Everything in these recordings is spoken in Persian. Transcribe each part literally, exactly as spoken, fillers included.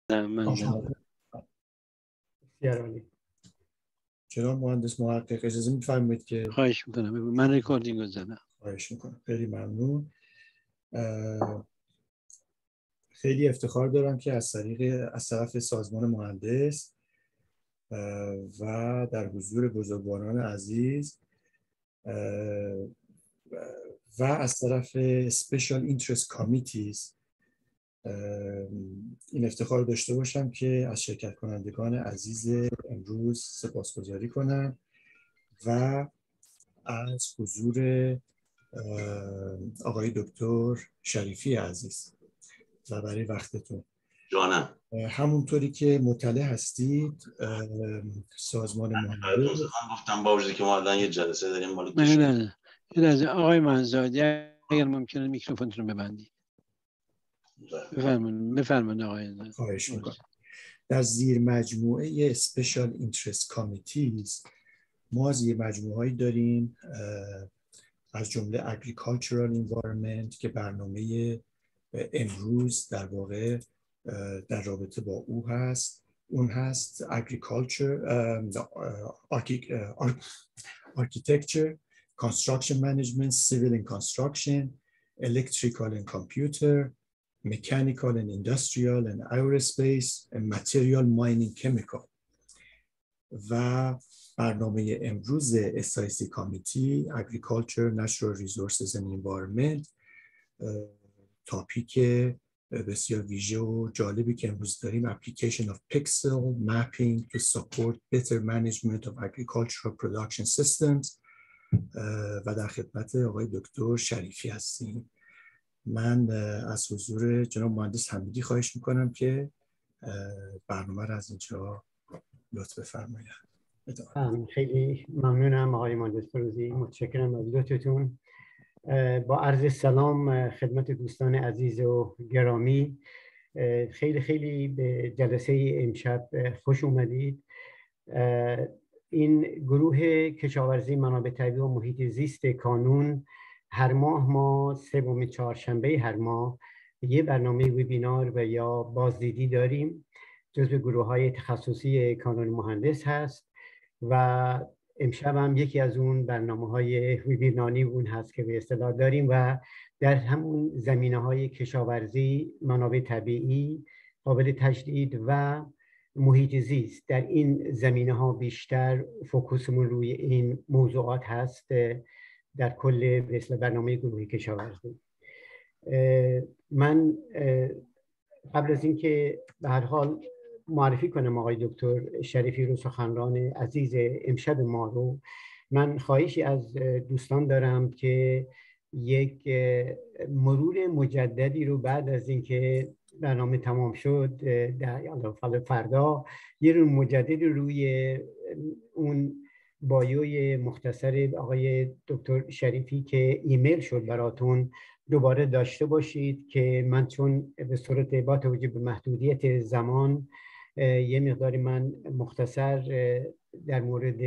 نه من زدم. جناب مهندس محقق اجازه می‌فرمایید که خواهش میکنم من رکوردینگ رو زدم. خواهش میکنم. خیلی ممنون. خیلی افتخار دارم که از طریق از طرف سازمان مهندس و در حضور بزرگواران عزیز و از طرف Special Interest Committees این افتخار داشته باشم که از شرکت کنندگان عزیز امروز سپاسگزاری کنم و از حضور آقای دکتر شریفی عزیز و برای وقتتون. جانم. همونطوری که مطلع هستید سازمان مهندس گفتم با وجودی که ما الان یه جلسه داریم مال من نه آقای منزادی اگر ممکنه میکروفونتون رو ببندید. بفرمایید بفرمایید آقای. خواهش میکنم. در زیر مجموعه Special Interest Committees ما از یه مجموعه‌ای داریم از جمله Agricultural Environment که برنامه امروز در واقع در رابطه با او هست. اون هست Agriculture, Architecture, Construction Management, Civil and Construction, Electrical and Computer, Mechanical and Industrial and Aerospace and Material Mining Chemical. و برنامه امروز اس آی سی کامیتی Agriculture, Natural Resources and Environment تاپیک بسیار ویژه و جالبی که امروز داریم Application of Pixel Mapping to Support Better Management of Agricultural Production Systems و در خدمت آقای دکتر شریفی هستیم. من از حضور جناب مهندس حمیدی خواهش میکنم که برنامه را از اینجا لطف بفرمایید. خیلی ممنونم آقای مهندس فروزی، متشکرم از لطفتون. با عرض سلام خدمت دوستان عزیز و گرامی، خیلی خیلی به جلسه امشب خوش اومدید. این گروه کشاورزی منابع طبیعی و محیط زیست کانون هر ماه ما سوم چهارشنبه هر ماه یه برنامه وبینار و یا بازدیدی داریم. جزو گروه های تخصصی کانون مهندس هست و امشب هم یکی از اون برنامه های وبیناری اون هست که به اصطلاح داریم و در همون زمینه های کشاورزی، منابع طبیعی، قابل تجدید و محیط زیست. در این زمینه ها بیشتر فوکوسمون روی این موضوعات هست در کل به اصطلاح برنامه گروه کشاورزی. من قبل از اینکه به هر حال معرفی کنم آقای دکتر شریفی رو، سخنران عزیز امشب ما رو، من خواهشی از دوستان دارم که یک مرور مجددی رو بعد از اینکه برنامه تمام شد در فردا یه رو مجدد روی اون بایوی مختصر آقای دکتر شریفی که ایمیل شد براتون دوباره داشته باشید که من چون به صورت با توجه به محدودیت زمان یه مقداری من مختصر در مورد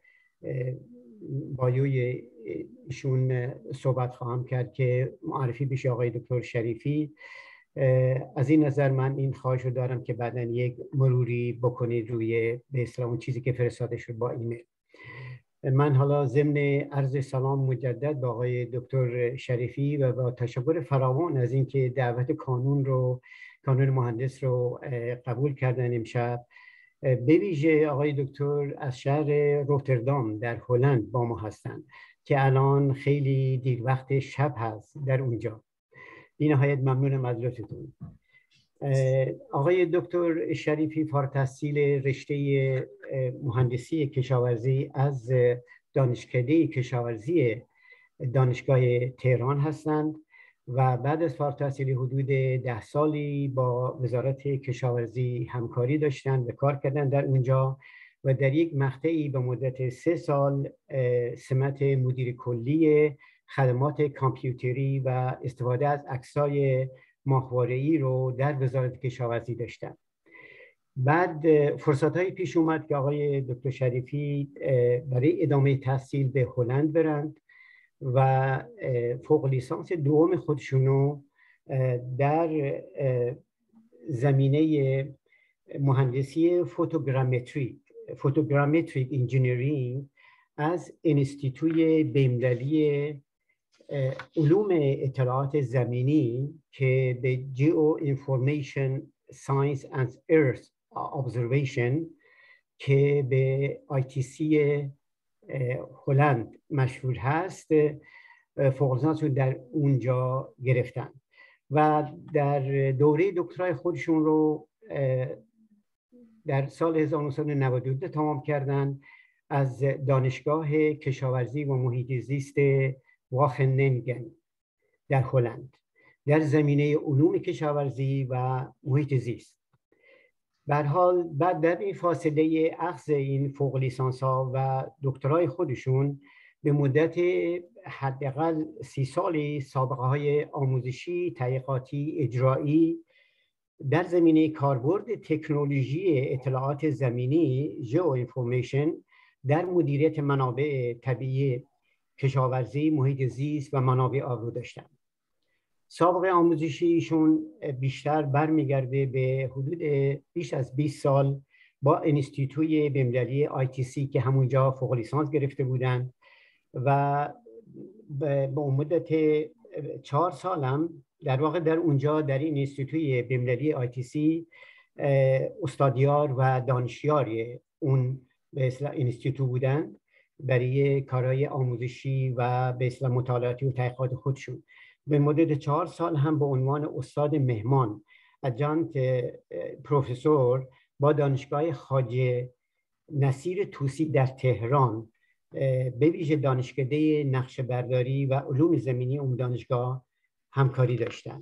بایوی ایشون صحبت خواهم کرد که معرفی بشه آقای دکتر شریفی. از این نظر من این خواهش رو دارم که بعداً یک مروری بکنید روی به اصطلاح اون چیزی که فرستاده شد با ایمیل. من حالا ضمن عرض سلام مجدد به آقای دکتر شریفی و با تشکر فراوان از اینکه دعوت کانون رو کانون مهندس رو قبول کردن امشب، به ویژه آقای دکتر از شهر روتردام در هلند با ما هستند که الان خیلی دیر وقت شب هست در اونجا. بی نهایت ممنونم از لطفتون. آقای دکتر شریفی فارغ التحصیل رشته مهندسی کشاورزی از دانشکده کشاورزی دانشگاه تهران هستند و بعد از فارغ التحصیلی حدود ده سالی با وزارت کشاورزی همکاری داشتند و کار کردند در اونجا و در یک مقطعی به مدت سه سال سمت مدیر کلی خدمات کامپیوتری و استفاده از عکسای ماهواره‌ای رو در وزارت کشاورزی داشتن. بعد فرصت‌های پیش اومد که آقای دکتر شریفی برای ادامه تحصیل به هلند برند و فوق لیسانس دوم خودشونو در زمینه مهندسی فوتوگرامتریک فوتوگرامتریک انجینیرینگ از انستیتوی بین‌المللی علوم اطلاعات زمینی که به جیو اینفورمیشن ساینس اند ارث ابزرویشن که به آی تی سی هلند مشهور هست فوق لیسانس رو در اونجا گرفتن و در دوره دکترای خودشون رو در سال هزار و نهصد و نود و دو تمام کردن از دانشگاه کشاورزی و محیط زیست واخنینگن در هلند در زمینه علوم کشاورزی و محیط زیست. به هر حال بعد در این فاصله اخذ این فوق لیسانس ها و دکترای خودشون به مدت حداقل سی سالی سابقه های آموزشی، تحقیقاتی، اجرایی در زمینه کاربرد تکنولوژی اطلاعات زمینی ژئو اینفورمیشن در مدیریت منابع طبیعی کشاورزی، محیط زیست و منابع آب داشتند. سابقه آموزشیشون بیشتر برمیگرده به حدود بیش از بیست سال با انستیتوی بین‌المللی آی تی سی که همونجا فوق لیسانس گرفته بودند و به مدت چهار سالم در واقع در اونجا در این انستیتوی بین‌المللی آی تی سی استادیار و دانشیار اون به اصطلاح انستیتو بودند برای کارهای آموزشی و به اصطلاح مطالعاتی و تحقیقات خودشون. به مدت چهار سال هم به عنوان استاد مهمان ادجانکت پروفسور با دانشگاه خواجه نصیر طوسی در تهران به ویژه دانشکده نقشه برداری و علوم زمینی اون دانشگاه همکاری داشتند.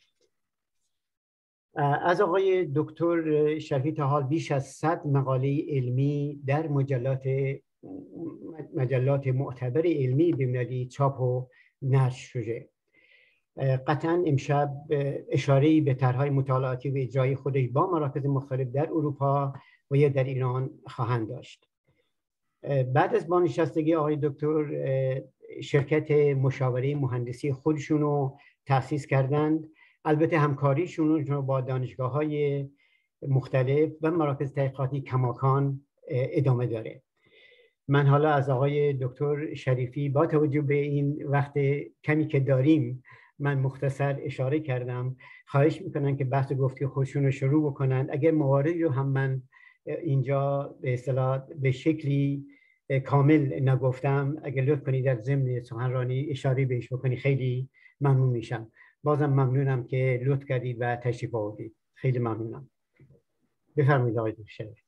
از آقای دکتر شریفی تا حال بیش از صد مقاله علمی در مجلات مجلات معتبر علمی بین‌المللی چاپ و نشر شده. قطعا امشب اشاره‌ای به طرح‌های مطالعاتی و اجرایی خودش با مراکز مختلف در اروپا و یا در ایران خواهند داشت. بعد از بازنشستگی آقای دکتر شرکت مشاوره مهندسی خودشون رو تأسیس کردند. البته همکاریشون رو با دانشگاه‌های مختلف و مراکز تحقیقاتی کماکان ادامه داره. من حالا از آقای دکتر شریفی با توجه به این وقت کمی که داریم من مختصر اشاره کردم. خواهش میکنم که بحث گفتی خودشون رو شروع بکنند. اگر مواردی رو هم من اینجا به اصطلاح به شکلی کامل نگفتم اگر لطف کنید در ضمن سخنرانی اشاره بهش بکنی خیلی ممنون میشم. بازم ممنونم که لطف کردید و تشریف آوردید. خیلی ممنونم. بفرمایید آقای دکتر شریفی.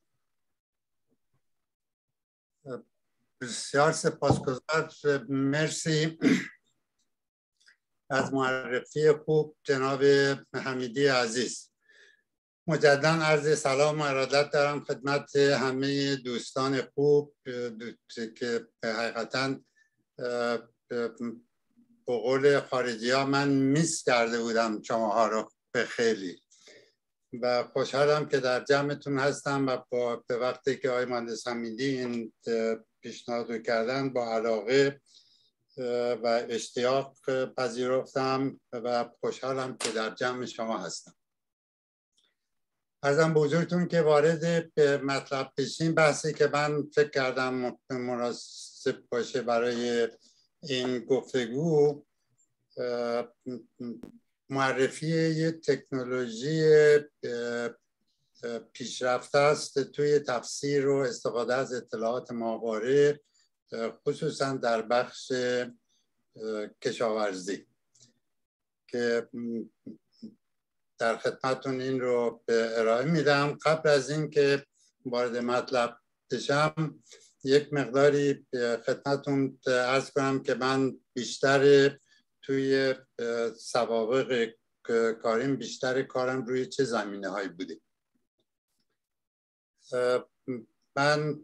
بسیار سپاسگزار. مرسی از معرفی خوب جناب حمیدی عزیز. مجددا عرض سلام و ارادت دارم خدمت همه دوستان خوب که حقیقتا به قول خارجی ها من میس کرده بودم شماها رو به خیلی و خوشحالم که در جمعتون هستم و با به وقتی که آقای مهندس حمیدی این پیشنهاد رو کردن با علاقه و اشتیاق پذیرفتم و خوشحالم که در جمع شما هستم. عرضم به حضورتون که وارد به مطلب بشیم، بحثی که من فکر کردم مناسب باشه برای این گفتگو معرفی یه تکنولوژی پیشرفته است توی تفسیر و استفاده از اطلاعات ماهواره خصوصا در بخش کشاورزی که در خدمتون این رو به ارائه میدم. قبل از این که وارد مطلب بشم یک مقداری خدمتون عرض کنم که من بیشتر توی سوابق کاریم بیشتر کارم روی چه زمینه هایی بوده. من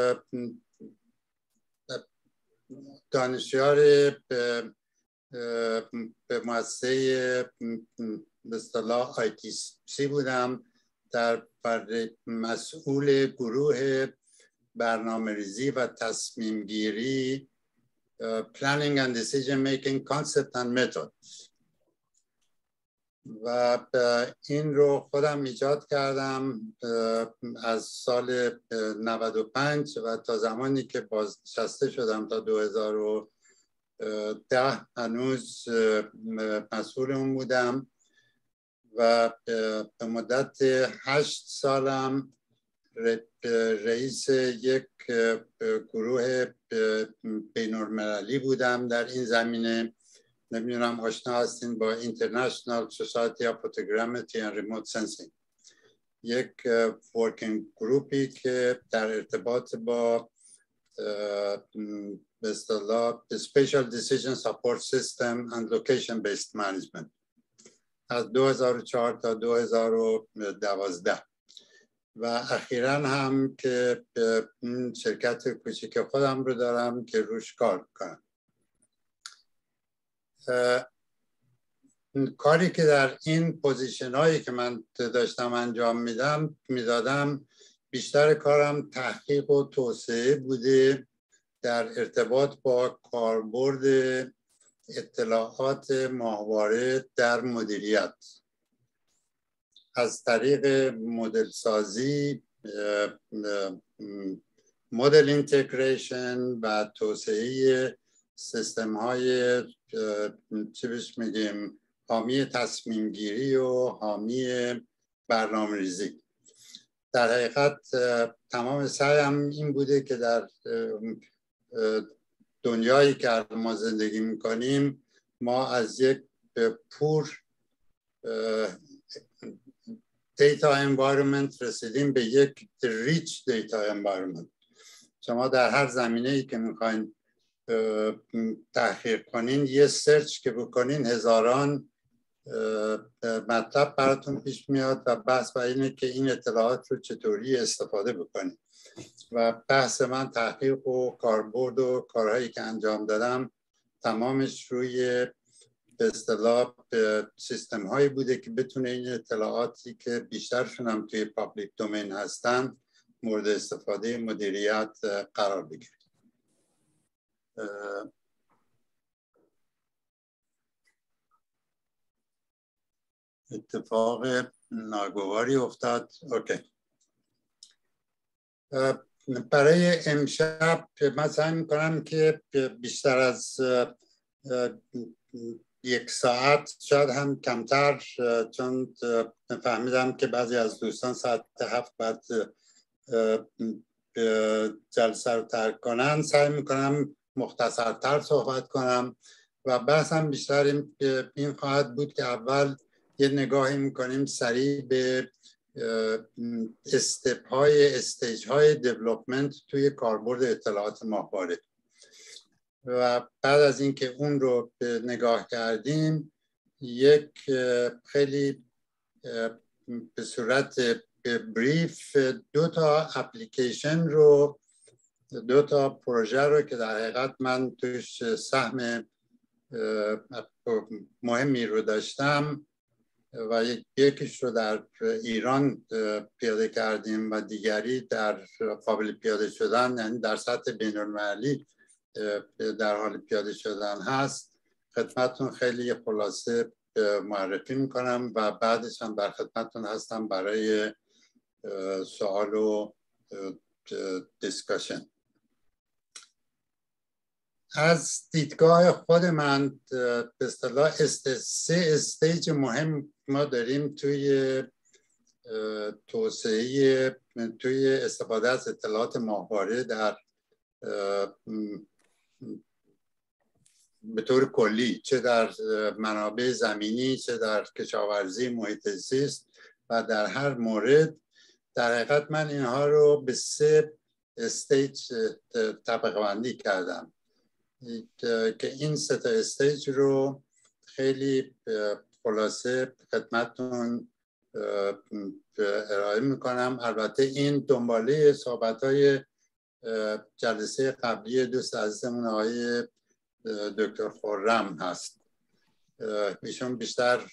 دانشیار به به مؤسسه به اصطلاح آی تی سی بودم، در مسئول گروه برنامه‌ریزی و تصمیم گیری Planning and Decision Making Concept and Method. و این رو خودم ایجاد کردم از سال نود و پنج و تا زمانی که بازنشسته شدم تا دو هزار و ده هنوز مسئول اون بودم و به مدت هشت سالم رئیس یک گروه بین‌المللی بودم در این زمینه. نمیدونم آشنا هستین با International Society of Photogrammetry and Remote Sensing، یک ورکینگ گروپی که در ارتباط با به اصطلاح Special Decision Support System and Location Based Management از دو هزار و چهار تا دو هزار و دوازده و اخیراً هم که شرکت کوچیک خودم رو دارم که روش کار کنم. کاری که در این پوزیشن هایی که من داشتم انجام میدم میدادم بیشتر کارم تحقیق و توسعه بوده در ارتباط با کاربرد اطلاعات ماهواره در مدیریت از طریق مدل سازی، مدل اینتگریشن و توسعه سیستم های چی بهش میگیم حامی تصمیم گیری و حامی برنامه ریزی. در حقیقت تمام سعیم این بوده که در دنیایی که ما زندگی میکنیم ما از یک پور دیتا انوایرمنت رسیدیم به یک ریچ دیتا انوایرمنت. شما در هر زمینه‌ای که میخواین تحقیق کنین، یه سرچ که بکنین هزاران مطلب براتون پیش میاد و بحث بر اینه که این اطلاعات رو چطوری استفاده بکنین. و بحث من تحقیق و کاربرد و کارهایی که انجام دادم تمامش روی به اصطلاح سیستم هایی بوده که بتونه این اطلاعاتی که بیشترشون هم توی پابلیک دومین هستن مورد استفاده مدیریت قرار بگیره. اتفاق ناگواری افتاد. اوکی. برای امشب من سعی میکنم که بیشتر از یک ساعت شاید هم کمتر، چون فهمیدم که بعضی از دوستان ساعت هفت بعد جلسه رو ترک کنن، سعی میکنم مختصرتر صحبت کنم و بحثم بیشتر این خواهد بود که اول یه نگاهی میکنیم سریع به استپ های استیج های دیولپمنت توی کاربرد اطلاعات ماهواره و بعد از اینکه اون رو نگاه کردیم یک خیلی به صورت بریف دو تا اپلیکیشن رو دو تا پروژه رو که در حقیقت من توش سهم مهمی رو داشتم و یکیش رو در ایران پیاده کردیم و دیگری در قابل پیاده شدن، یعنی در سطح بین‌المللی در حال پیاده شدن هست، خدمتتون خیلی خلاصه معرفی میکنم و بعدش هم در خدمتتون هستم برای سوال و دیسکشن. از دیدگاه خود من به اصطلاح سه استیج مهم ما داریم توی توسعه توی استفاده از اطلاعات ماهواره در به طور کلی، چه در منابع زمینی، چه در کشاورزی، محیط زیست و در هر مورد. در حقیقت من اینها رو به سه استیج طبقه بندی کردم که این سه تا استیج رو خیلی خلاصه خدمتتون ارائه میکنم. البته این دنباله صحبت‌های جلسه قبلی دوست عزیزمون آقای دکتر خرم هست. ایشون بیشتر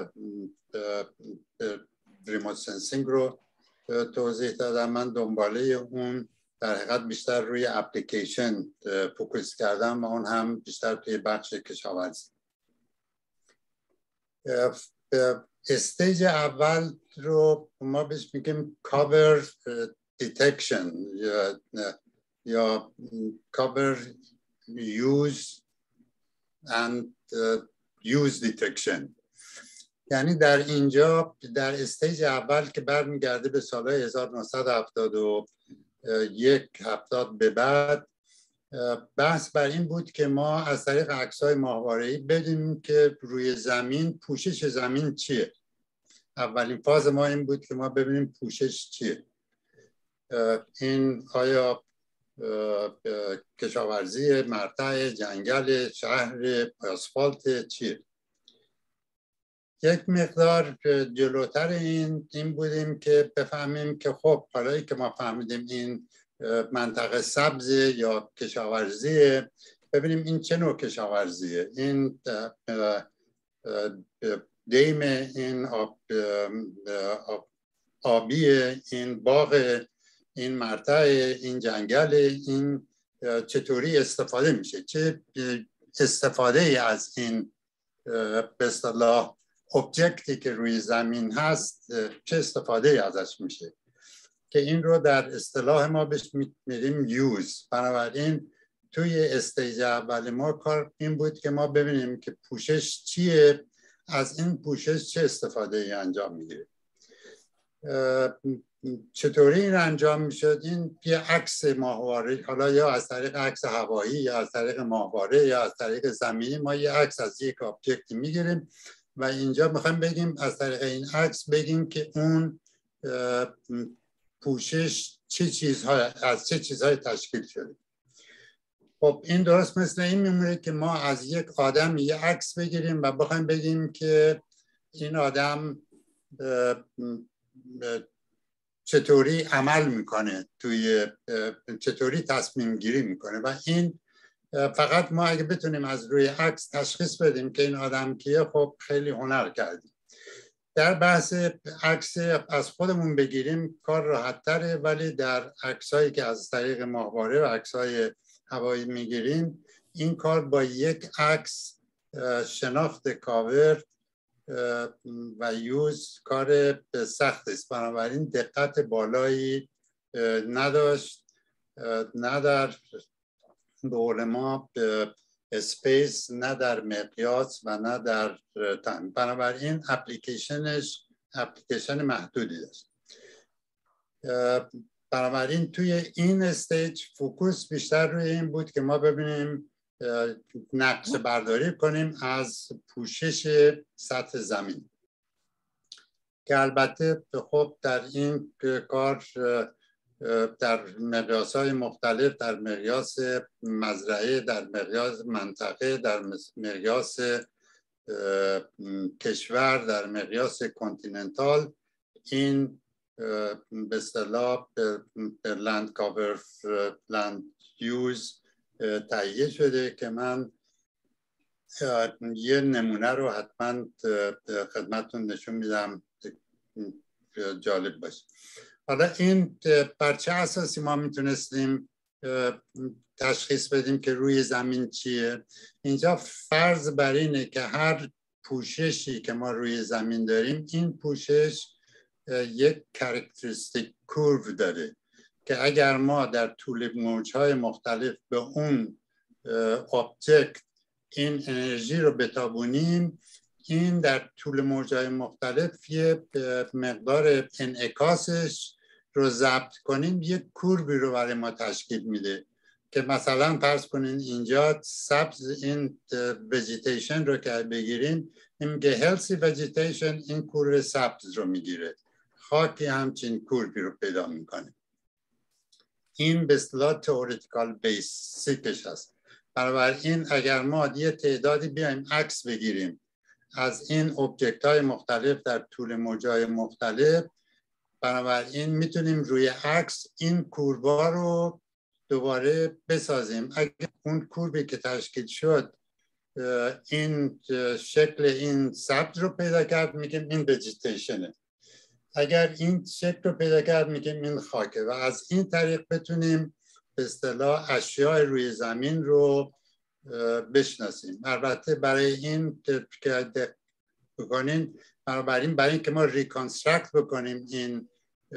ریموت سنسینگ رو توضیح دادم، من دنباله اون در حقیقت بیشتر روی اپلیکیشن فوکوس کردم و اون هم بیشتر توی بخش کشاورزی. استیج اول رو ما بهش میگیم cover detection یا یا cover use and use detection. یعنی در اینجا در استیج اول که برمیگرده به سالهای هزار و نهصد و هفتاد و یک هفتاد به بعد، بحث بر این بود که ما از طریق عکس‌های ماهواره‌ای بدونیم که روی زمین پوشش زمین چیه. اولین فاز ما این بود که ما ببینیم پوشش چیه. این آیا کشاورزی، مرتع، جنگل، شهر، آسفالت چیه. یک مقدار جلوتر این این بودیم که بفهمیم که خب حالا که ما فهمیدیم این منطقه سبز یا کشاورزیه، ببینیم این چه نوع کشاورزیه. این دیم، این آب، آب آبیه، این باغ، این مرتع، این جنگل، این چطوری استفاده میشه، چه استفاده ای از این به اصطلاح ابجکتی که روی زمین هست چه استفاده ای ازش میشه، که این رو در اصطلاح ما بهش میگیم یوز. بنابراین توی استیج اول ما کار این بود که ما ببینیم که پوشش چیه، از این پوشش چه استفاده ای انجام میگیره. چطوری این انجام میشد؟ این یه عکس ماهواره، حالا یا از طریق عکس هوایی یا از طریق ماهواره یا از طریق زمینی، ما یه عکس از یک آبجکت میگیریم و اینجا میخوایم بگیم از طریق این عکس بگیم که اون پوشش چه چیزهای از چه چیزهای تشکیل شده. خب این درست مثل این میمونه که ما از یک آدم یه عکس بگیریم و بخوایم بگیم که این آدم چطوری عمل میکنه، توی چطوری تصمیم گیری میکنه. و این فقط ما اگه بتونیم از روی عکس تشخیص بدیم که این آدم کیه، خب خیلی هنر کردیم. در بحث عکس از خودمون بگیریم کار راحت تره، ولی در عکسایی که از طریق ماهواره و عکسای هوایی میگیریم این کار با یک عکس شناخت کاور و یوز کار سخت است. بنابراین دقت بالایی نداشت، نه در به قول ما اسپیس، نه در مقیاس و نه در تایم. بنابراین اپلیکیشنش اپلیکیشن محدودی داشت. بنابراین توی این استیج فوکوس بیشتر روی این بود که ما ببینیم نقشه برداری کنیم از پوشش سطح زمین، که البته خب در این کار در مقیاس‌های مختلف، در مقیاس مزرعه، در مقیاس منطقه، در مقیاس کشور، در مقیاس کنتیننتال، این به اصطلاح لند کاور لند یوز تهیه شده که من یه نمونه رو حتما خدمتتون نشون میدم جالب باشه. حالا این بر چه اساسی ما میتونستیم تشخیص بدیم که روی زمین چیه؟ اینجا فرض بر اینه که هر پوششی که ما روی زمین داریم، این پوشش یک کاراکتریستیک کورو داره که اگر ما در طول موجهای مختلف به اون آبجکت این انرژی رو بتابونیم، این در طول موجهای مختلف یه مقدار انعکاسش رو ضبط کنیم، یک کوربی رو برای ما تشکیل میده که مثلا فرض کنین اینجا سبز، این ویژیتیشن رو که بگیریم، این میگه هلسی ویژیتیشن این کور سبز رو میگیره، خاکی همچین کوربی رو پیدا میکنه. این به اصطلاح تئوریکال بیسیکش هست. بنابراین اگر ما یه تعدادی بیایم عکس بگیریم از این ابجکت های مختلف در طول موجهای مختلف، بنابراین میتونیم روی عکس این کوربا رو دوباره بسازیم. اگر اون کوربی که تشکیل شد این شکل این سبز رو پیدا کرد، میگیم این ویژیتیشنه. اگر این شکل رو پیدا کرد، میگیم این خاکه. و از این طریق بتونیم به اصطلاح اشیاء روی زمین رو بشناسیم. البته برای این که بکنین بنابراین برای اینکه ما ریکانسترکت بکنیم این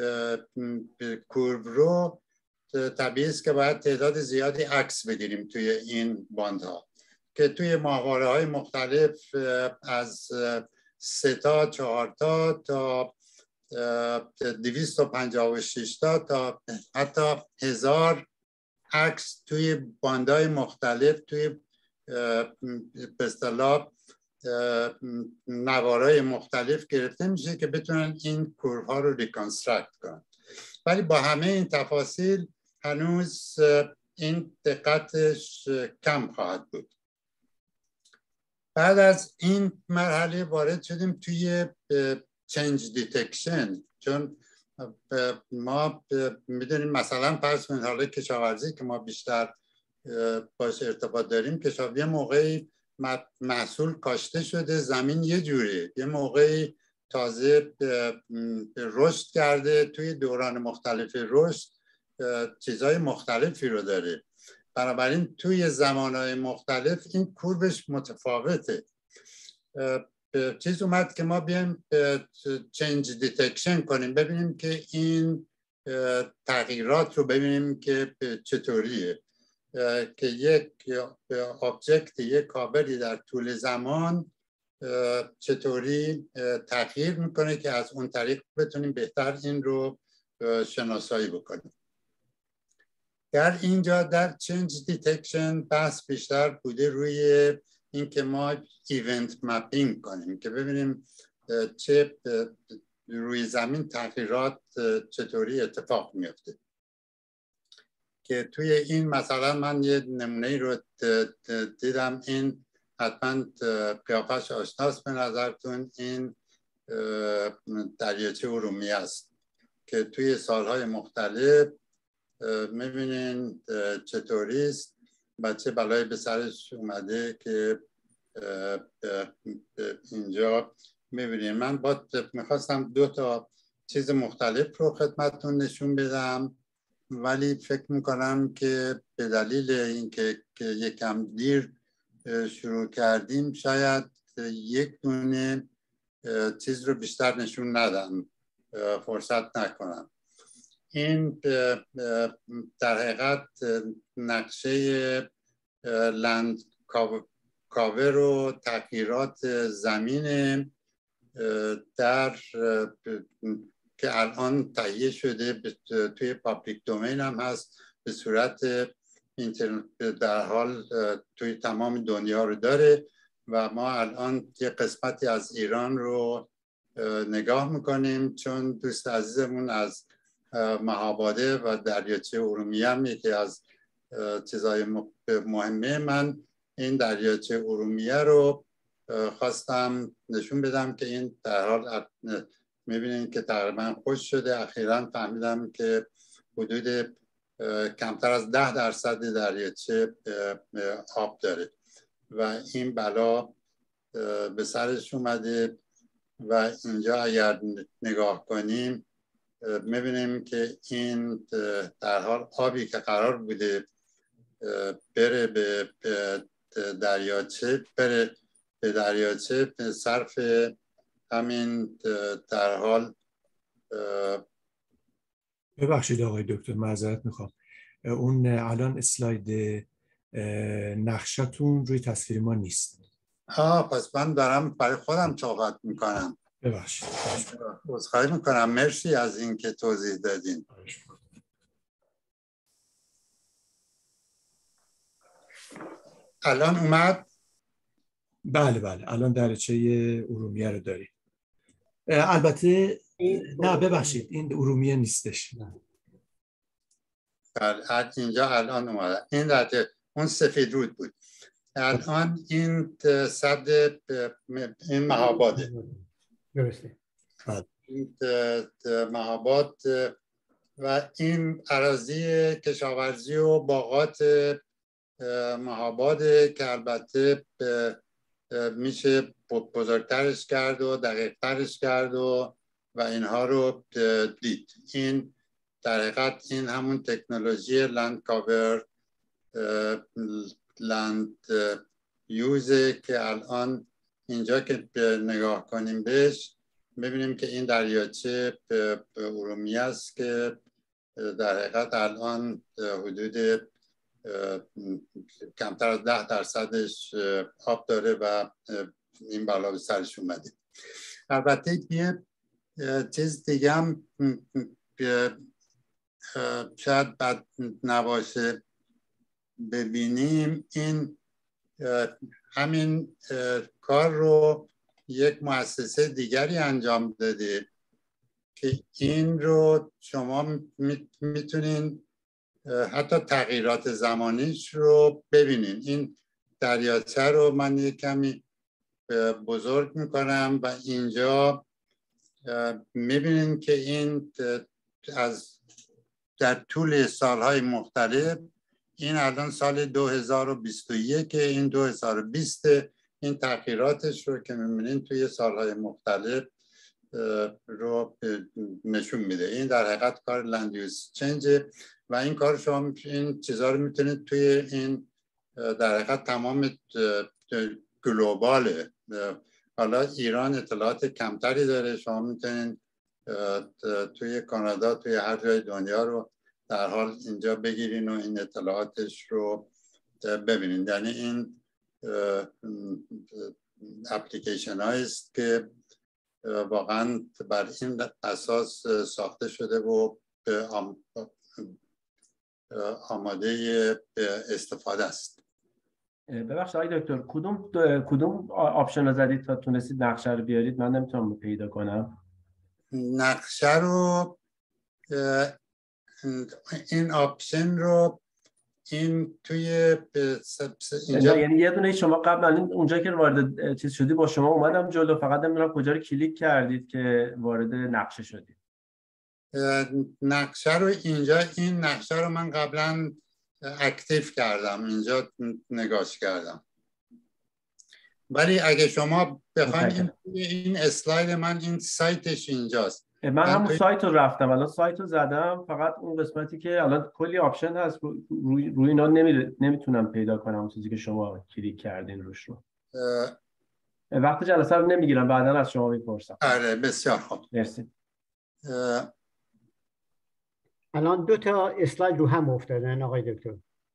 کورو رو، طبیعی است که باید تعداد زیادی عکس بگیریم توی این باندها که توی ماهواره های مختلف از سه تا چهار تا تا دویست و پنجاه و شش تا تا حتی هزار عکس توی باندهای مختلف توی به اصطلاح نوارای مختلف گرفته میشه که بتونن این کورها رو ریکانسترکت کنن. ولی با همه این تفاصیل هنوز این دقتش کم خواهد بود. بعد از این مرحله وارد شدیم توی چنج دیتکشن، چون ما میدونیم مثلا فرض کنید حالا کشاورزی که ما بیشتر باش ارتباط داریم، کشاورزی یه موقعی محصول کاشته شده، زمین یه جوری، یه موقعی تازه رشد کرده، توی دوران مختلف رشد چیزهای مختلفی رو داره، بنابراین توی زمانهای مختلف این کوربش متفاوته. چیز اومد که ما بیایم چنج دیتکشن کنیم، ببینیم که این تغییرات رو ببینیم که چطوریه که یک آبجکت، یک کاوری در طول زمان چطوری تغییر میکنه که از اون طریق بتونیم بهتر این رو شناسایی بکنیم. در اینجا در چنج دیتکشن بحث بیشتر بوده روی اینکه ما ایونت مپینگ کنیم که ببینیم چه روی زمین تغییرات چطوری اتفاق میفته. که توی این مثلا من یه نمونه رو دیدم، این حتما قیافش آشناست به نظرتون، این دریاچه ارومیه است که توی سالهای مختلف میبینین چطوری است، بچه بلای به سرش اومده که اینجا میبینین. من با میخواستم دو تا چیز مختلف رو خدمتتون نشون بدم، ولی فکر میکنم که به دلیل اینکه یکم دیر شروع کردیم شاید یک دونه چیز رو بیشتر نشون ندم، فرصت نکنم. این در حقیقت نقشه لند کاور و تغییرات زمین در که الان تهیه شده توی پابلیک دومین هم هست، به صورت اینترنت در حال توی تمام دنیا رو داره و ما الان یه قسمتی از ایران رو نگاه میکنیم، چون دوست عزیزمون از مهاباده و دریاچه ارومیه هم یکی از چیزهای مهمه. من این دریاچه ارومیه رو خواستم نشون بدم که این در حال میبینید که تقریبا خوش شده. اخیراً فهمیدم که حدود کمتر از ده درصد دریاچه آب داره و این بلا به سرش اومده و اینجا اگر نگاه کنیم میبینیم که این در حال آبی که قرار بوده بره به دریاچه بره به دریاچه صرف همین در حال. ببخشید آقای دکتر معذرت میخوام، اون الان اسلاید نقشتون روی تصویر ما نیست. آه پس من دارم برای خودم صحبت میکنم. ببخشید. عذرخواهی میکنم، مرسی از این که توضیح دادین. الان اومد؟ بله بله الان دریاچه ارومیه رو داریم. البته نه ببخشید این ارومیه نیستش. بله اینجا الان اومد. این دریاچه اون سفید رود بود. الان این سد این مهاباده. درسته. این مهاباد و این اراضی کشاورزی و باغات مهاباده که البته میشه بزرگترش کرد و دقیقترش کرد و و اینها رو دید. این در حقیقت این همون تکنولوژی لند کاور لند یوزه که الان اینجا که نگاه کنیم بهش ببینیم که این دریاچه ارومیه است که در حقیقت الان حدود کمتر از ده درصدش آب داره و این بالا به سرش اومده. البته یه چیز دیگه هم شاید بد نباشه ببینیم، این همین کار رو یک مؤسسه دیگری انجام داده که این رو شما میتونین حتی تغییرات زمانیش رو ببینین. این دریاچه رو من یک کمی بزرگ میکنم و اینجا میبینین که این از در طول سالهای مختلف، این الان سال دو هزار و بیست و یک، این دو هزار و بیست، این تغییراتش رو که میبینین توی سالهای مختلف رو نشون میده. این در حقیقت کار لند یوز چنج و این کار شما این چیزها رو میتونید توی این در حقیقت تمام گلوباله. حالا ایران اطلاعات کمتری داره، شما میتونید توی کانادا، توی هر جای دنیا رو در حال اینجا بگیرین و این اطلاعاتش رو ببینین. یعنی این اپلیکیشن هاییست که واقعا بر این اساس ساخته شده و آماده استفاده است. ببخشید آقای دکتر، کدوم کدوم آپشن رو زدید تا تونستید نقشه رو بیارید؟ من نمیتونم پیدا کنم نقشه رو. این آپشن رو این توی اینجا، یعنی یه دونه شما قبلا اونجا که وارد چیز شدی با شما اومدم جلو، فقط نمیدونم کجا رو کلیک کردید که وارد نقشه شدید. نقشه رو اینجا، این نقشه رو من قبلا اکتیو کردم، اینجا نگاش کردم. ولی اگه شما بخواید این, این اسلاید من، این سایتش اینجاست. من همون توی... سایت رو رفتم، الان سایت رو زدم، فقط اون قسمتی که الان کلی آپشن هست روی روی اینا نمی... نمیتونم پیدا کنم اون چیزی که شما کلیک کردین روش رو. اه... وقت جلسه رو نمیگیرم، بعدا از شما میپرسم. آره بسیار خوب، مرسی. اه... الان دو تا اسلاید رو هم افتادن آقای دکتر.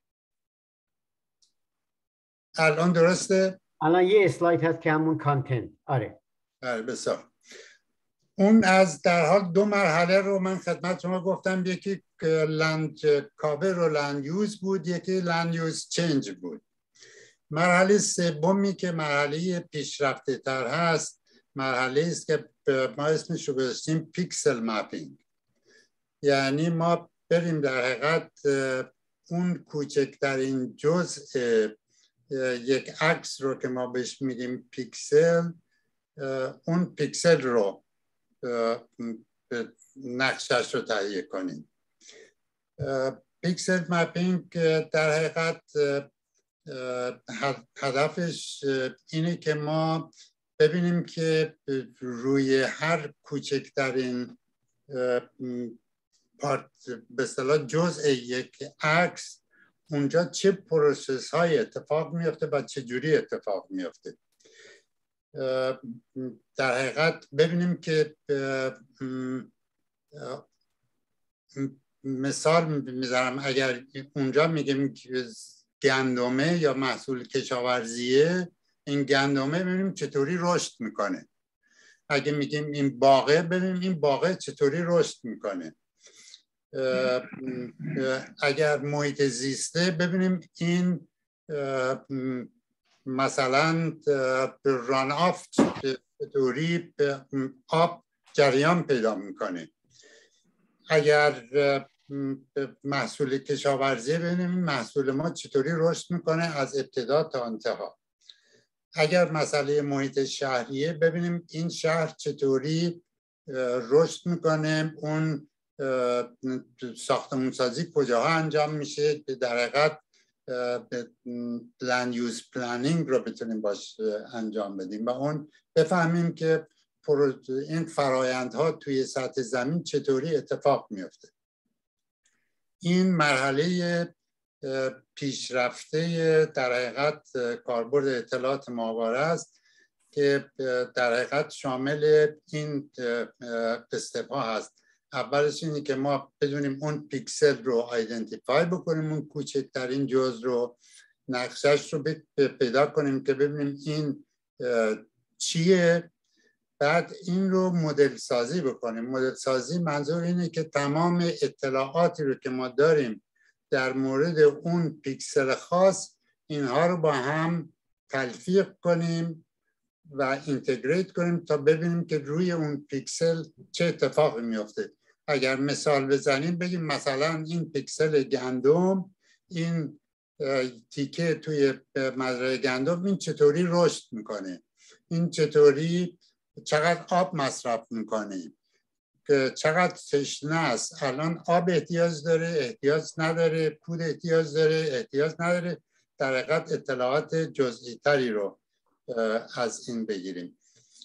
الان درسته؟ الان یه اسلاید هست که همون کانتنت. آره. آره بسیار. اون از در حال دو مرحله رو من خدمت شما گفتم، یکی لند کاور و لند یوز بود، یکی لند یوز چنج بود. مرحله سومی که مرحله پیشرفته تر هست، مرحله است که ما اسمش رو گذاشتیم پیکسل مپینگ. یعنی ما بریم در حقیقت اون کوچکترین جزء یک عکس رو که ما بهش میگیم پیکسل، اون پیکسل رو نقشش رو تهیه کنیم. پیکسل مپینگ در حقیقت هدفش اینه که ما ببینیم که روی هر کوچکترین پارت، به اصطلاح جزء یک عکس، اونجا چه پروسس های اتفاق میفته و چه جوری اتفاق میفته. در حقیقت ببینیم که مثال میذارم، اگر اونجا میگیم گندمه یا محصول کشاورزیه، این گندمه ببینیم چطوری رشد میکنه. اگه میگیم این باغه، ببینیم این باغه چطوری رشد میکنه. اگر محیط زیسته، ببینیم این مثلا ران آف چطوری آب جریان پیدا میکنه. اگر محصول کشاورزی، ببینیم محصول ما چطوری رشد میکنه از ابتدا تا انتها. اگر مسئله محیط شهریه، ببینیم این شهر چطوری رشد میکنه، اون ساختمانسازی کجاها انجام میشه، در حقیقت لند یوز پلنینگ رو بتونیم باش انجام بدیم و اون بفهمیم که این فرایندها توی سطح زمین چطوری اتفاق میفته. این مرحله پیشرفته در حقیقت کاربرد اطلاعات ماهواره است که در حقیقت شامل این استپ‌ها هست. اولش اینه که ما بدونیم اون پیکسل رو آیدنتیفای بکنیم، اون کوچکترین جزء رو، نقشش رو پیدا کنیم که ببینیم این چیه، بعد این رو مدل سازی بکنیم. مدل سازی منظور اینه که تمام اطلاعاتی رو که ما داریم در مورد اون پیکسل خاص، اینها رو با هم تلفیق کنیم و اینتگریت کنیم تا ببینیم که روی اون پیکسل چه اتفاقی میفته. اگر مثال بزنیم بگیم مثلا این پیکسل گندم، این تیکه توی مزرعه گندم، این چطوری رشد میکنه، این چطوری چقدر آب مصرف میکنه، که چقدر تشنه است، الان آب احتیاج داره، احتیاج نداره، کود احتیاج داره، احتیاج نداره. در حقیقت اطلاعات جزئی تری رو از این بگیریم.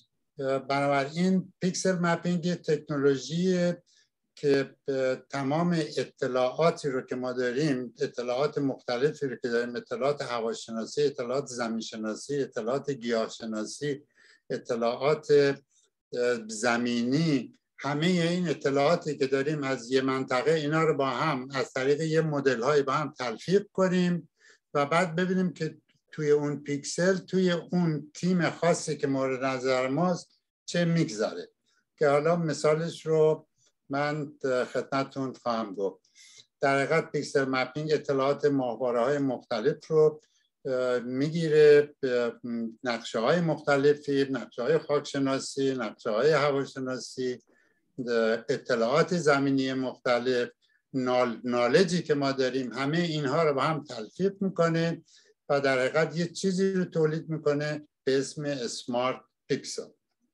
بنابراین پیکسل مپینگ یه تکنولوژیه که تمام اطلاعاتی رو که ما داریم، اطلاعات مختلفی رو که داریم، اطلاعات هواشناسی، اطلاعات زمینشناسی، اطلاعات گیاهشناسی، اطلاعات زمینی، همه این اطلاعاتی که داریم از یه منطقه، اینا رو با هم از طریق یه مدل های با هم تلفیق کنیم و بعد ببینیم که توی اون پیکسل، توی اون تیم خاصی که مورد نظر ماست چه میگذاره. که حالا مثالش رو من خدمتتون خواهم گفت. در حقیقت پیکسل مپینگ اطلاعات ماهواره های مختلف رو میگیره، نقشه های مختلفی، نقشه های خاکشناسی، نقشه های هواشناسی، اطلاعات زمینی مختلف، نالجی که ما داریم، همه اینها رو با هم تلفیق میکنه و در حقیقت یه چیزی رو تولید میکنه به اسم اسمارت پیکسل.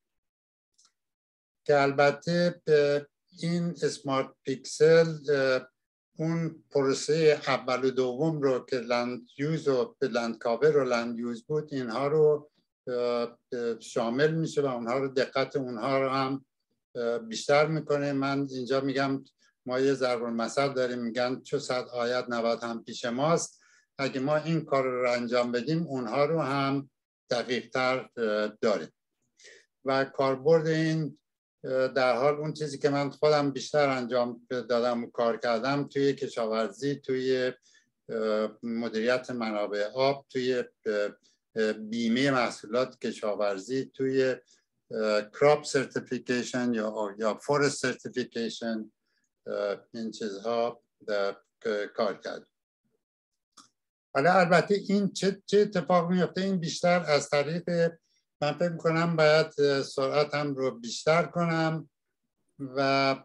که البته این اسمارت پیکسل اون پروسه اول و دوم رو که لند یوز و لند کاور و لند یوز بود، اینها رو شامل میشه و اونها رو، دقت اونها رو هم بیشتر میکنه. من اینجا میگم ما یه ضرب المثل داریم، میگن چو صد آیت نود هم پیش ماست. اگه ما این کار رو انجام بدیم، اونها رو هم دقیق تر داریم. و کاربرد این در حال اون چیزی که من خودم بیشتر انجام دادم و کار کردم توی کشاورزی، توی مدیریت منابع آب، توی بیمه محصولات کشاورزی، توی کراپ سرتیفیکیشن یا یا فورست سرتیفیکیشن، این چیزها کار کردم. حالا البته این چه چه اتفاق میفته، این بیشتر از طریق، من فکر میکنم باید سرعتم رو بیشتر کنم و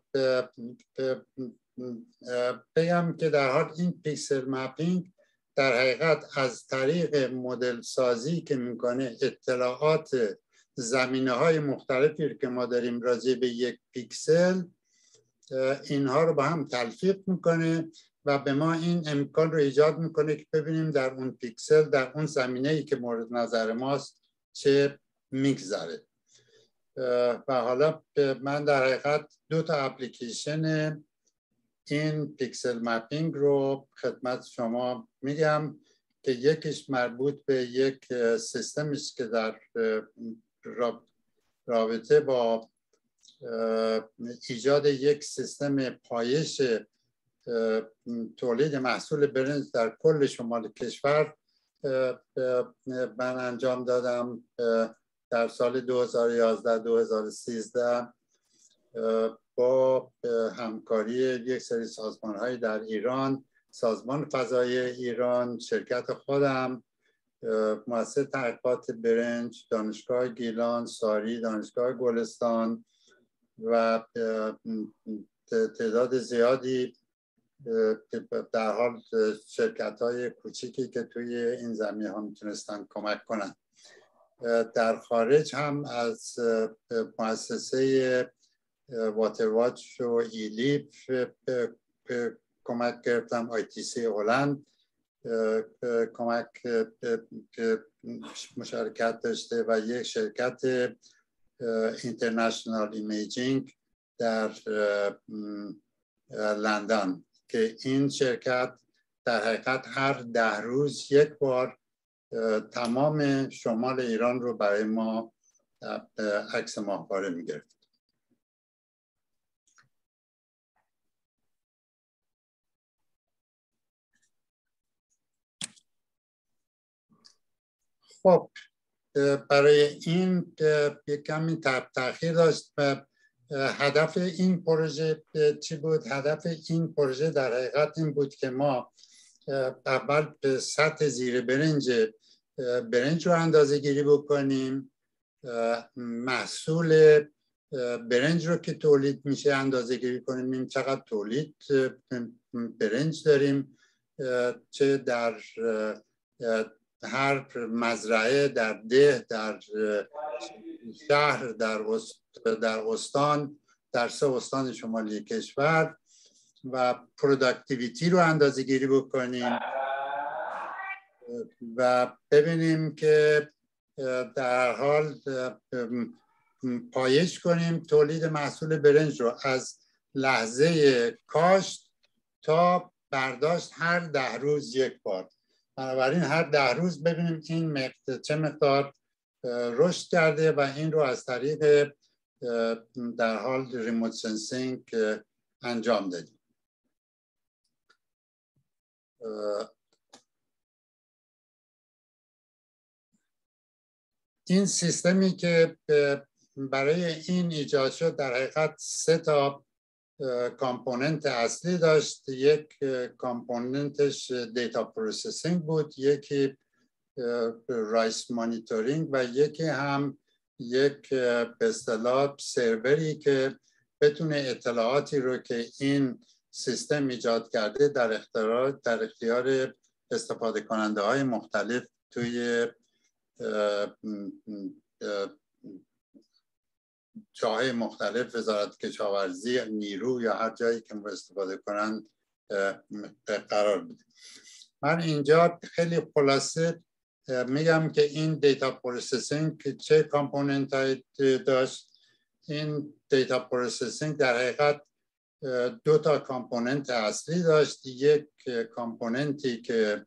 بگم که در حال این پیکسل مپینگ در حقیقت از طریق مدل سازی که میکنه اطلاعات زمینه های مختلفی که ما داریم راجع به یک پیکسل، اینها رو با هم تلفیق میکنه و به ما این امکان رو ایجاد میکنه که ببینیم در اون پیکسل، در اون زمینه‌ای که مورد نظر ماست چه میگذره. و حالا من در حقیقت دو تا اپلیکیشن این پیکسل مپینگ رو خدمت شما میگم که یکیش مربوط به یک سیستمی است که در رابطه با ایجاد یک سیستم پایش تولید محصول برنج در کل شمال کشور من انجام دادم در سال دو هزار و یازده دو هزار و سیزده با همکاری یک سری سازمان‌های در ایران، سازمان فضایی ایران، شرکت خودم، مؤسسه تحقیقات برنج، دانشگاه گیلان، ساری، دانشگاه گلستان و تعداد زیادی در حال شرکت‌های کوچیکی که توی این زمینه ها میتونستن کمک کنن. در خارج هم از مؤسسه واتر واچ و ایلیپ کمک گرفتم، آی تی سی هلند کمک مشارکت داشته و یک شرکت اینترنشنال ایمیجینگ در لندن که این شرکت در حقیقت هر ده روز یک بار تمام شمال ایران رو برای ما عکس ماهواره میگرفت. خب برای این یک کمی تأخیر داشت و هدف این پروژه چی بود؟ هدف این پروژه در حقیقت این بود که ما اول به سطح زیر برنج برنج رو اندازه گیری بکنیم، محصول برنج رو که تولید میشه اندازه گیری کنیم، چقدر تولید برنج داریم، چه در هر مزرعه، در ده، در شهر، در در استان، در سه استان شمالی کشور، و پروداکتیویتی رو اندازه گیری بکنیم و ببینیم که در حال پایش کنیم تولید محصول برنج رو از لحظه کاشت تا برداشت هر ده روز یک بار. بنابراین هر ده روز ببینیم این مقدار چه مقدار رشد کرده و این رو از طریق در حال ریموت سنسینگ انجام دادیم. این سیستمی که برای این ایجاد شد در حقیقت سه تا کامپوننت اصلی داشت. یک کامپوننتش دیتا پروسسینگ بود، یکی رایس مانیتورینگ و یکی هم یک به اصطلاح سروری که بتونه اطلاعاتی رو که این سیستم ایجاد کرده در اختیار در اختیار استفاده کننده های مختلف توی جاهای مختلف، وزارت کشاورزی، نیرو یا هر جایی که استفاده کنن قرار بده. من اینجا خیلی خلاصه میگم که این دیتا پروسسینگ چه کامپوننت هایی داشت. این دیتا پروسسینگ در حقیقت دو تا کامپوننت اصلی داشت. یک کامپوننتی که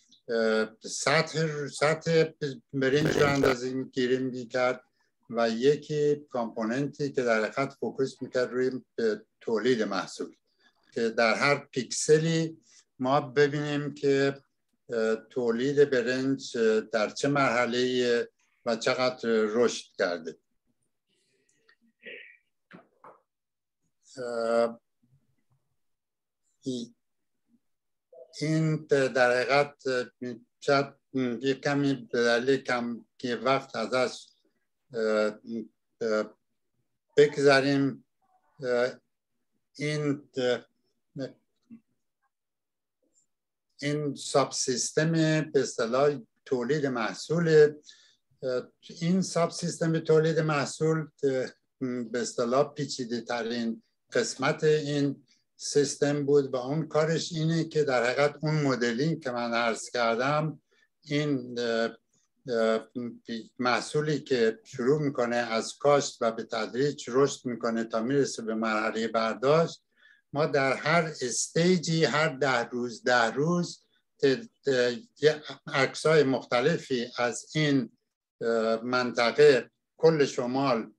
سطح سطح برنج رو اندازه گیری میکرد و یکی کامپوننتی که در حقیقت فوکوس میکرد روی تولید محصول، که در هر پیکسلی ما ببینیم که تولید برنج در چه مرحله و چقدر رشد کرده. این در حقیقت شاید یک کمی به دلیل کم که وقت ازش بگذاریم. این این ساب سیستم به اصطلاح تولید محصول، این ساب سیستم تولید محصول به اصطلاح پیچیده ترین قسمت این سیستم بود و اون کارش اینه که در حقیقت اون مدلینگ که من عرض کردم، این محصولی که شروع میکنه از کاشت و به تدریج رشد میکنه تا میرسه به مرحله برداشت، ما در هر استیجی هر ده روز ده روز عکسای مختلفی از این منطقه کل شمال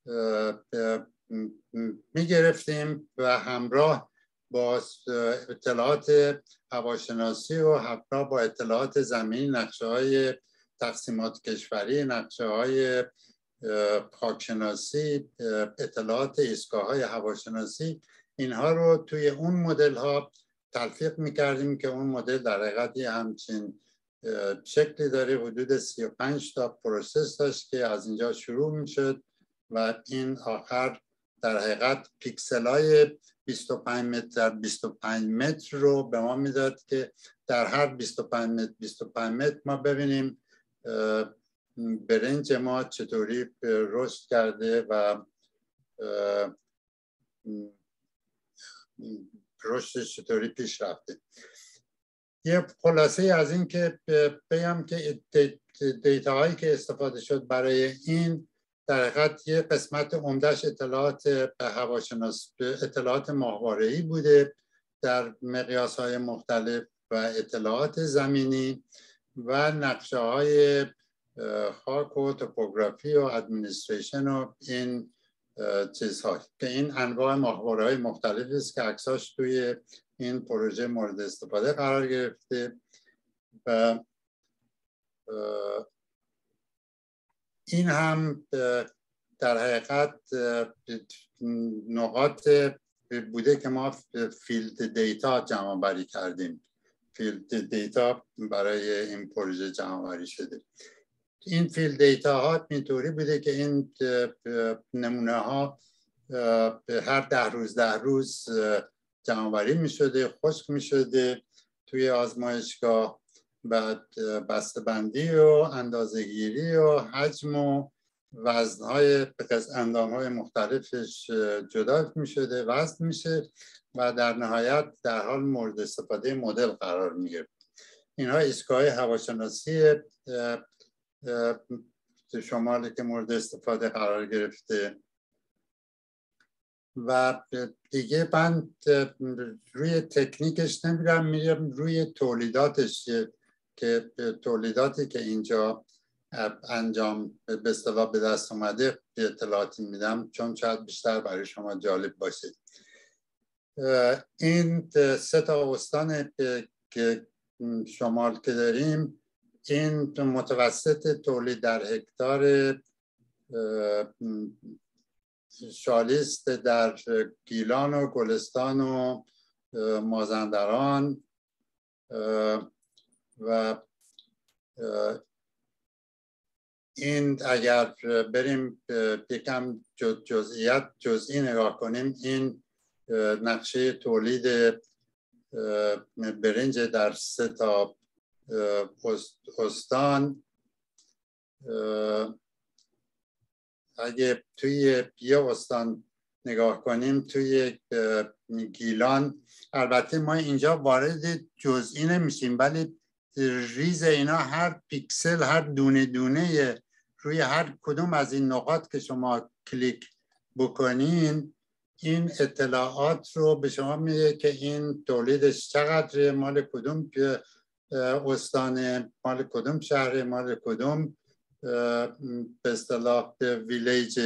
میگرفتیم و همراه با اطلاعات هواشناسی و همراه با اطلاعات زمینی، نقشه های تقسیمات کشوری، نقشه های خاکشناسی، اطلاعات ایستگاه های هواشناسی، اینها رو توی اون مدل ها تلفیق میکردیم که اون مدل در حقیقت همچین شکلی داره. حدود سی و پنج تا پروسس داشت که از اینجا شروع میشد و این آخر در حقیقت پیکسل های بیست و پنج متر در بیست و پنج متر رو به ما میداد که در هر بیست و پنج متر بیست و پنج متر ما ببینیم برنج ما چطوری رشد کرده و رشدش چطوری پیش رفته. یه خلاصه از این که بگم که دیتا هایی که استفاده شد برای این در حقیقت یه قسمت عمدهش اطلاعات هواشناسی، اطلاعات ماهواره‌ای بوده در مقیاس های مختلف و اطلاعات زمینی و نقشه های خاک و توپوگرافی و ادمنستریشن و این چیزها که این انواع ماهواره‌های مختلفی است که عکساش توی این پروژه مورد استفاده قرار گرفته و این هم در حقیقت نقاط بوده که ما فیلد دیتا جمع بری کردیم. فیلد دیتا برای این پروژه جمع بری شده. این فیلد دیتا ها اینطوری بوده که این نمونه ها هر ده روز ده روز جمع بری می شده، خشک می شده توی آزمایشگاه، بعد بسته‌بندی و اندازه‌گیری و حجم و وزن‌های اندام‌های مختلفش جدا می شده، وزن میشه و در نهایت در حال مورد استفاده مدل قرار میگیره. اینها ایستگاه هواشناسی شمالی که مورد استفاده قرار گرفته و دیگه من روی تکنیکش نمیرم، میرم روی تولیداتش که تولیداتی که اینجا انجام به اصطلاح به دست اومده اطلاعاتی میدم چون شاید بیشتر برای شما جالب باشه. این سه تا استان که شمال که داریم، این متوسط تولید در هکتار شالیست در گیلان و گلستان و مازندران و این اگر بریم یکم جزئیات جزئی نگاه کنیم، این نقشه تولید برنج در سه تا استان اگه توی یه استان نگاه کنیم، توی گیلان، البته ما اینجا وارد جزئی نمیشیم ولی ریز اینا هر پیکسل، هر دونه دونه روی هر کدوم از این نقاط که شما کلیک بکنین این اطلاعات رو به شما میده که این تولیدش چقدر، مال کدوم استان، مال کدوم شهر، مال کدوم به اصطلاح ویلیج.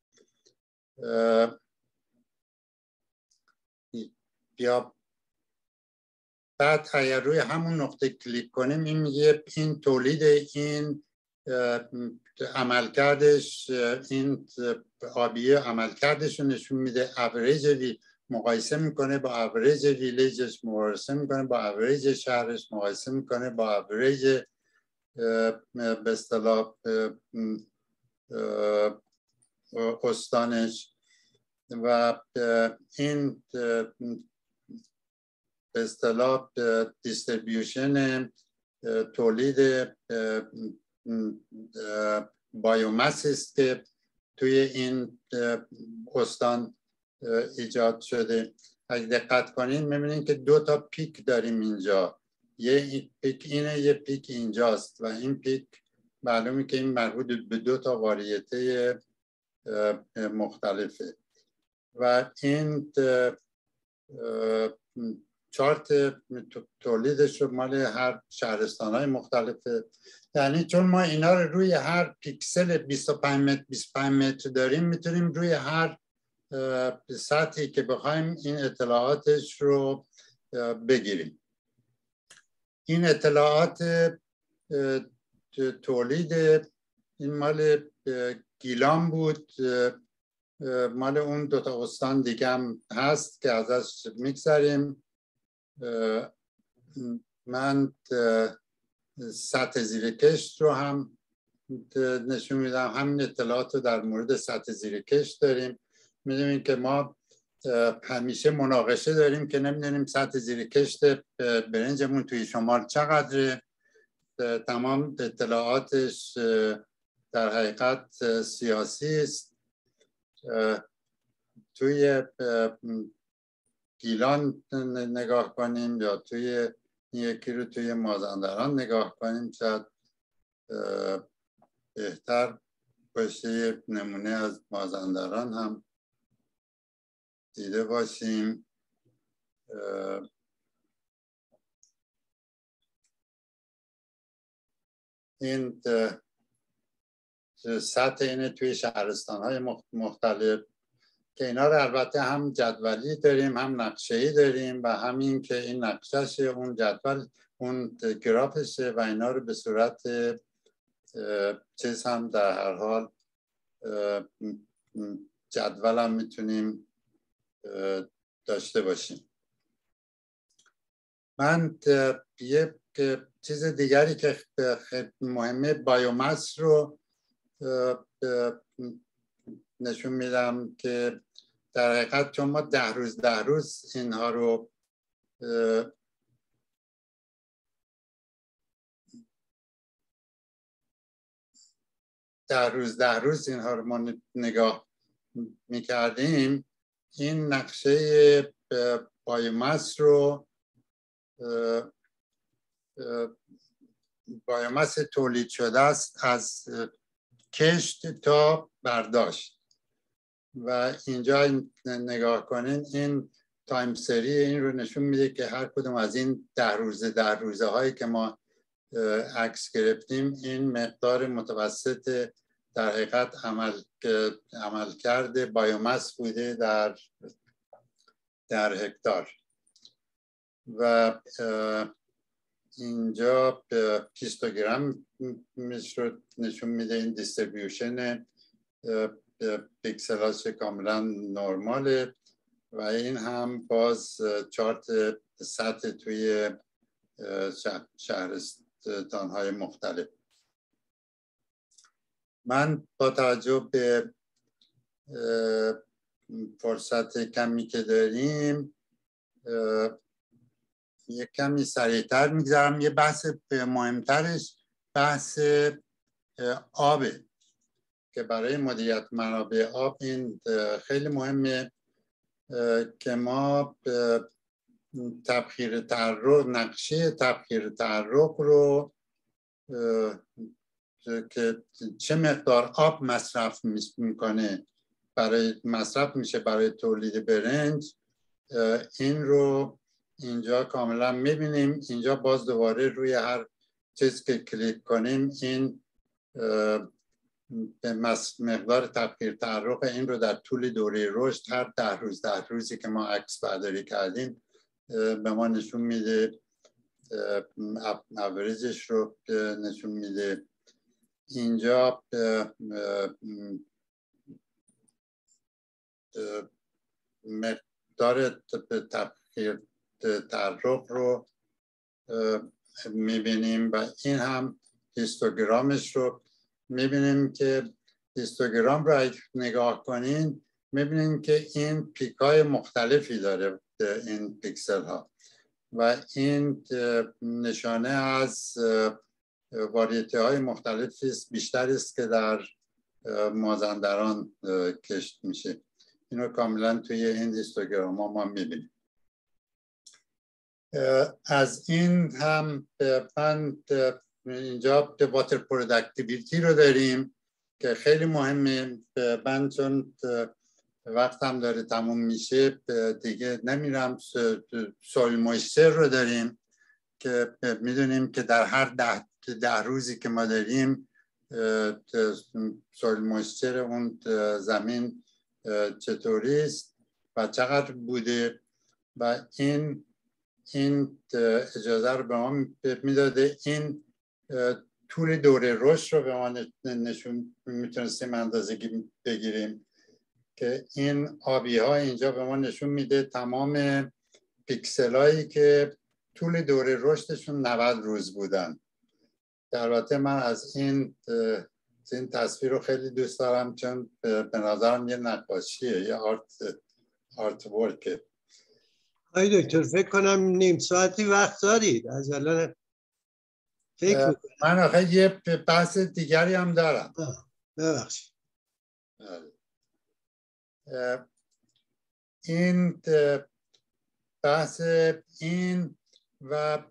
یا بعد اگر روی همون نقطه کلیک کنیم این میگه این تولید، این عملکردش، این آبیه عملکردش رو نشون میده، اوریج وی مقایسه میکنه با اوریج ویلیجش، مقایسه میکنه با اوریج شهرش، مقایسه میکنه با اوریج به اصطلاح استانش و این به اصطلاح دیستریبیوشن تولید بایوماس است که توی این استان ایجاد شده. اگه دقت کنین می‌بینین که دو تا پیک داریم اینجا، یه پیک اینه، یه پیک اینجاست و این پیک معلومه که این مربوط به دو تا واریته مختلفه و این چارت تولیدش رو مال هر شهرستان‌های مختلفه. یعنی چون ما اینا رو روی هر پیکسل بیست و پنج متر بیست و پنج متر داریم، میتونیم روی هر سطحی که بخوایم این اطلاعاتش رو بگیریم. این اطلاعات تولید این مال گیلان بود، مال اون دوتا استان دیگه هم هست که ازش میگذریم. من سطح زیر کشت رو هم نشون میدم، همین اطلاعات رو در مورد سطح زیر کشت داریم. میدونیم که ما همیشه مناقشه داریم که نمیدونیم سطح زیر کشت برنجمون توی شمال چقدره. تمام اطلاعاتش در حقیقت سیاسی است. توی گیلان نگاه کنیم یا توی یکی رو توی مازندران نگاه کنیم شاید بهتر باشه. نمونه از مازندران هم دیده باشیم. این سطح اینه توی شهرستان‌های مختلف که اینا رو البته هم جدولی داریم هم نقشه‌ای داریم و همین که این نقشه‌شه اون جدول اون گرافشه و اینا رو به صورت چیز هم در هر حال جدول هم میتونیم داشته باشیم. من یه چیز دیگری که مهمه بایوماس رو نشون میدم که در حقیقت چون ما ده روز ده روز اینها رو ده روز ده روز اینها رو ما نگاه میکردیم، این نقشه بایوماس رو بایوماس تولید شده است از کشت تا برداشت و اینجا نگاه کنین این تایم سری این رو نشون میده که هر کدوم از این ده روزه ده روزه هایی که ما عکس گرفتیم این مقدار متوسط در حقیقت عمل عمل کرده بایوماس بوده در در هکتار و اینجا هیستوگرام رو نشون میده. این دیستریبیوشن پیکسلاش کاملا نرماله و این هم باز چارت سطح توی شهرستان‌های مختلف. من با توجه به فرصت کمی که داریم یک کمی سریعتر میگذارم. یه بحث مهمترش بحث آبه که برای مدیریت منابع آب این خیلی مهمه که ما تبخیر تحرک نقشه تبخیر تحرک رو که چه مقدار آب مصرف میکنه برای مصرف میشه برای تولید برنج این رو اینجا کاملا میبینیم. اینجا باز دوباره روی هر چیز که کلیک کنیم این به مقدار تبخیر تحرک این رو در طول دوره رشد هر ده روز ده روزی که ما عکس برداری کردیم به ما نشون میده، اوریجش رو نشون میده. اینجا مقدار تبخیر تحرک رو میبینیم و این هم هیستوگرامش رو میبینیم که هیستوگرام رو نگاه کنین میبینیم که این پیک های مختلفی داره این پیکسل ها و این نشانه از واریته های مختلفی بیشتر است که در مازندران کشت میشه. اینو کاملا توی این هیستوگرام ها ما میبینیم. از این هم من اینجا واتر پروداکتیویتی رو داریم که خیلی مهمه. من چون وقتم داره تموم میشه دیگه نمیرم. سویل مویسچر رو داریم که میدونیم که در هر ده, ده روزی که ما داریم سویل مویسچر اون زمین چطوری است و چقدر بوده و این این اجازه رو به ما میداده این طول دوره رشد رو به ما نشون میتونستیم اندازه بگیریم که این آبی ها اینجا به ما نشون میده تمام پیکسل هایی که طول دوره رشدشون نود روز بودن. البته من از این این تصویر رو خیلی دوست دارم چون به نظرم یه نقاشیه، یه آرت آرت ورکه. آقای دکتر فکر کنم نیم ساعتی وقت دارید از الان فکر میکنم. من آخه یه بحث دیگری هم دارم. ببخشید. این بحث این و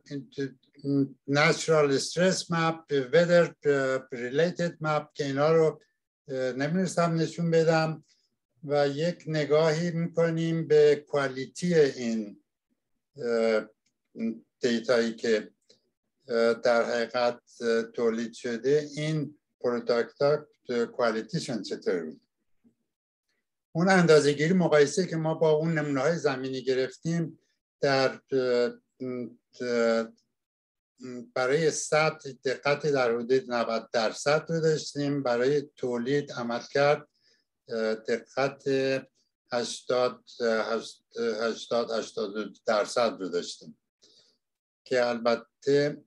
natural stress map، weather related map که اینا رو نمی‌رسم نشون بدم و یک نگاهی میکنیم به کوالیتی این دیتایی که در حقیقت تولید شده. این پروداکت ها کوالیتیشون چطور بود. اون اندازه گیری مقایسه که ما با اون نمونه های زمینی گرفتیم در برای ثبت دقت در حدود نود درصد رو داشتیم، برای تولید عملکرد دقت هشتاد هشتاد درصد رو داشتیم که البته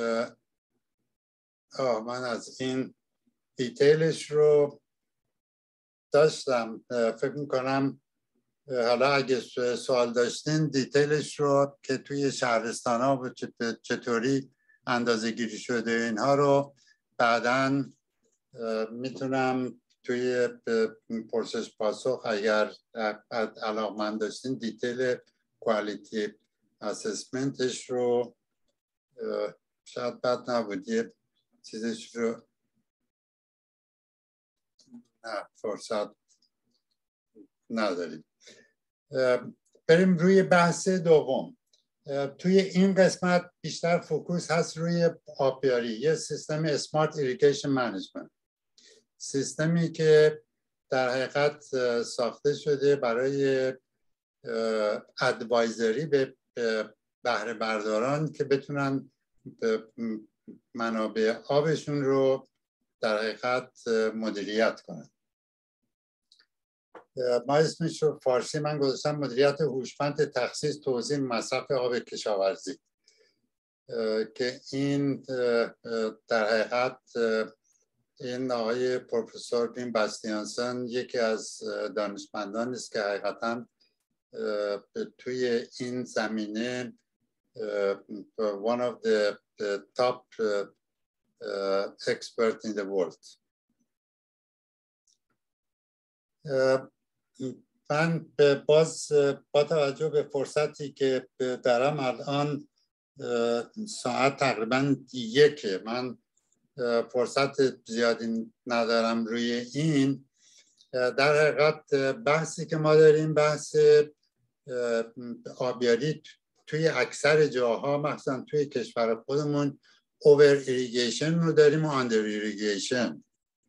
آه من از این دیتیلش رو داشتم. فکر میکنم حالا اگه سوال داشتین دیتیلش رو که توی شهرستان ها چطوری اندازه گیری شده اینها رو بعداً میتونم توی پرسش پاسخ اگر علاقمند داشتین دیتیل کوالیتی اسسمنتش رو شاید بد نبودی چیزش رو نه فرصت نداریم. بریم روی بحث دوم. توی این قسمت بیشتر فوکوس هست روی آبیاری، یه سیستم اسمارت ایریگیشن منیجمنت، سیستمی که در حقیقت ساخته شده برای ادوایزری به بهره برداران که بتونن منابع آبشون رو در حقیقت مدیریت کنن. ما اسمش رو فارسی من گذاشتم مدیریت هوشمند تخصیص توزیع مصرف آب کشاورزی که این در حقیقت این آقای پروفسور بین بستیانسن یکی از دانشمندان است که حقیقتا توی این زمینه one of the, the top uh, uh, expert in the world. من باز با توجه به فرصتی که دارم الان ساعت تقریبا یکه، من فرصت زیادی ندارم روی این. در حقیقت بحثی که ما داریم بحث آبیاری توی اکثر جاها مثلا توی کشور خودمون اوور ایریگیشن رو داریم و آندر ایریگیشن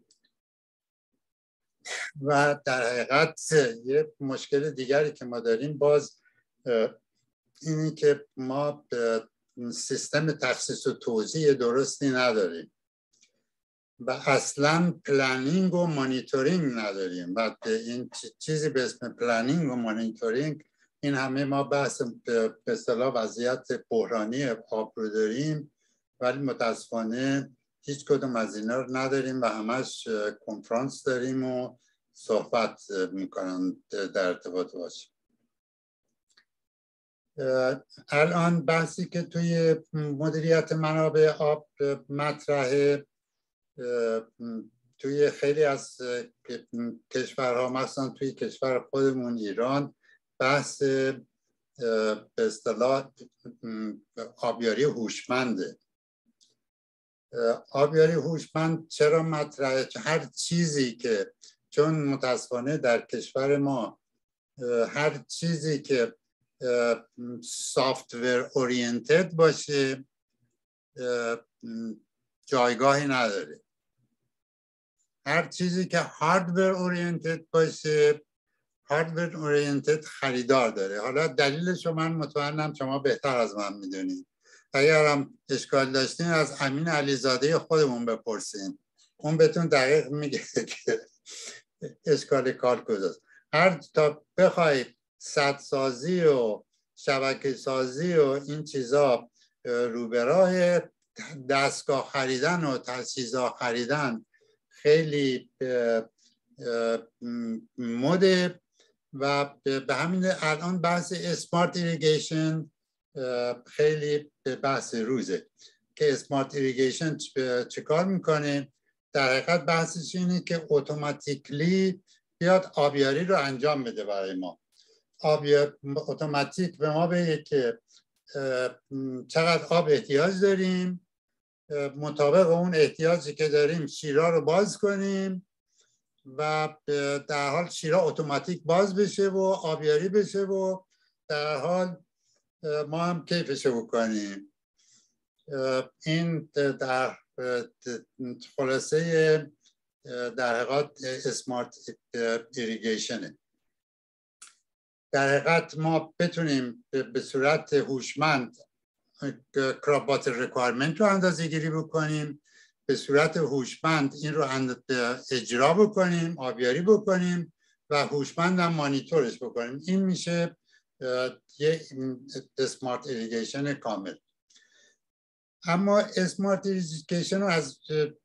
و در حقیقت یه مشکل دیگری که ما داریم باز اینی که ما سیستم تخصیص و توزیع درستی نداریم و اصلا پلنینگ و مانیتورینگ نداریم و این چیزی به اسم پلنینگ و مانیتورینگ این همه ما بحث به اصطلاح وضعیت بحرانی آب رو داریم ولی متاسفانه هیچ کدوم از اینا رو نداریم و همش کنفرانس داریم و صحبت میکنن در ارتباط باشیم. الان بحثی که توی مدیریت منابع آب مطرحه توی خیلی از کشورها مثلا توی کشور خودمون ایران بحث به اصطلاح آبیاری هوشمنده. آبیاری هوشمند چرا مطرحه؟ هر چیزی که چون متاسفانه در کشور ما هر چیزی که سافتور اورینتد باشه جایگاهی نداره، هر چیزی که هاردور اورینتد باشه هاردور اورینتد خریدار داره. حالا دلیلش رو من مطمئنم شما بهتر از من میدونید. اگر هم اشکال داشتین از امین علیزاده خودمون بپرسین، اون بهتون دقیق میگه که اشکال کار کجاست. هر تا بخوای سد سازی و شبکه سازی و این چیزا رو به راه دستگاه خریدن و تجهیزات خریدن خیلی مده و به همین الان بحث اسمارت ایریگیشن خیلی بحث روزه که اسمارت ایریگیشن چه کار میکنه. در حقیقت بحثش اینه که اتوماتیکلی بیاد آبیاری رو انجام بده برای ما. آبیاری اتوماتیک به ما بگه که چقدر آب احتیاج داریم، مطابق اون احتیاجی که داریم شیرا رو باز کنیم و در حال شیرا اتوماتیک باز بشه و آبیاری بشه و در حال ما هم کیفشو بکنیم. این در خلاصه در حقیقت اسمارت ایریگیشنه. در حقیقت ما بتونیم به صورت هوشمند کراپ واتر ریکوایرمنت رو اندازه گیری بکنیم، به صورت هوشمند این رو اجرا بکنیم، آبیاری بکنیم و هوشمند هم مانیتورش بکنیم. این میشه یه اسمارت ایریگیشن کامل. اما اسمارت ایریگیشن رو از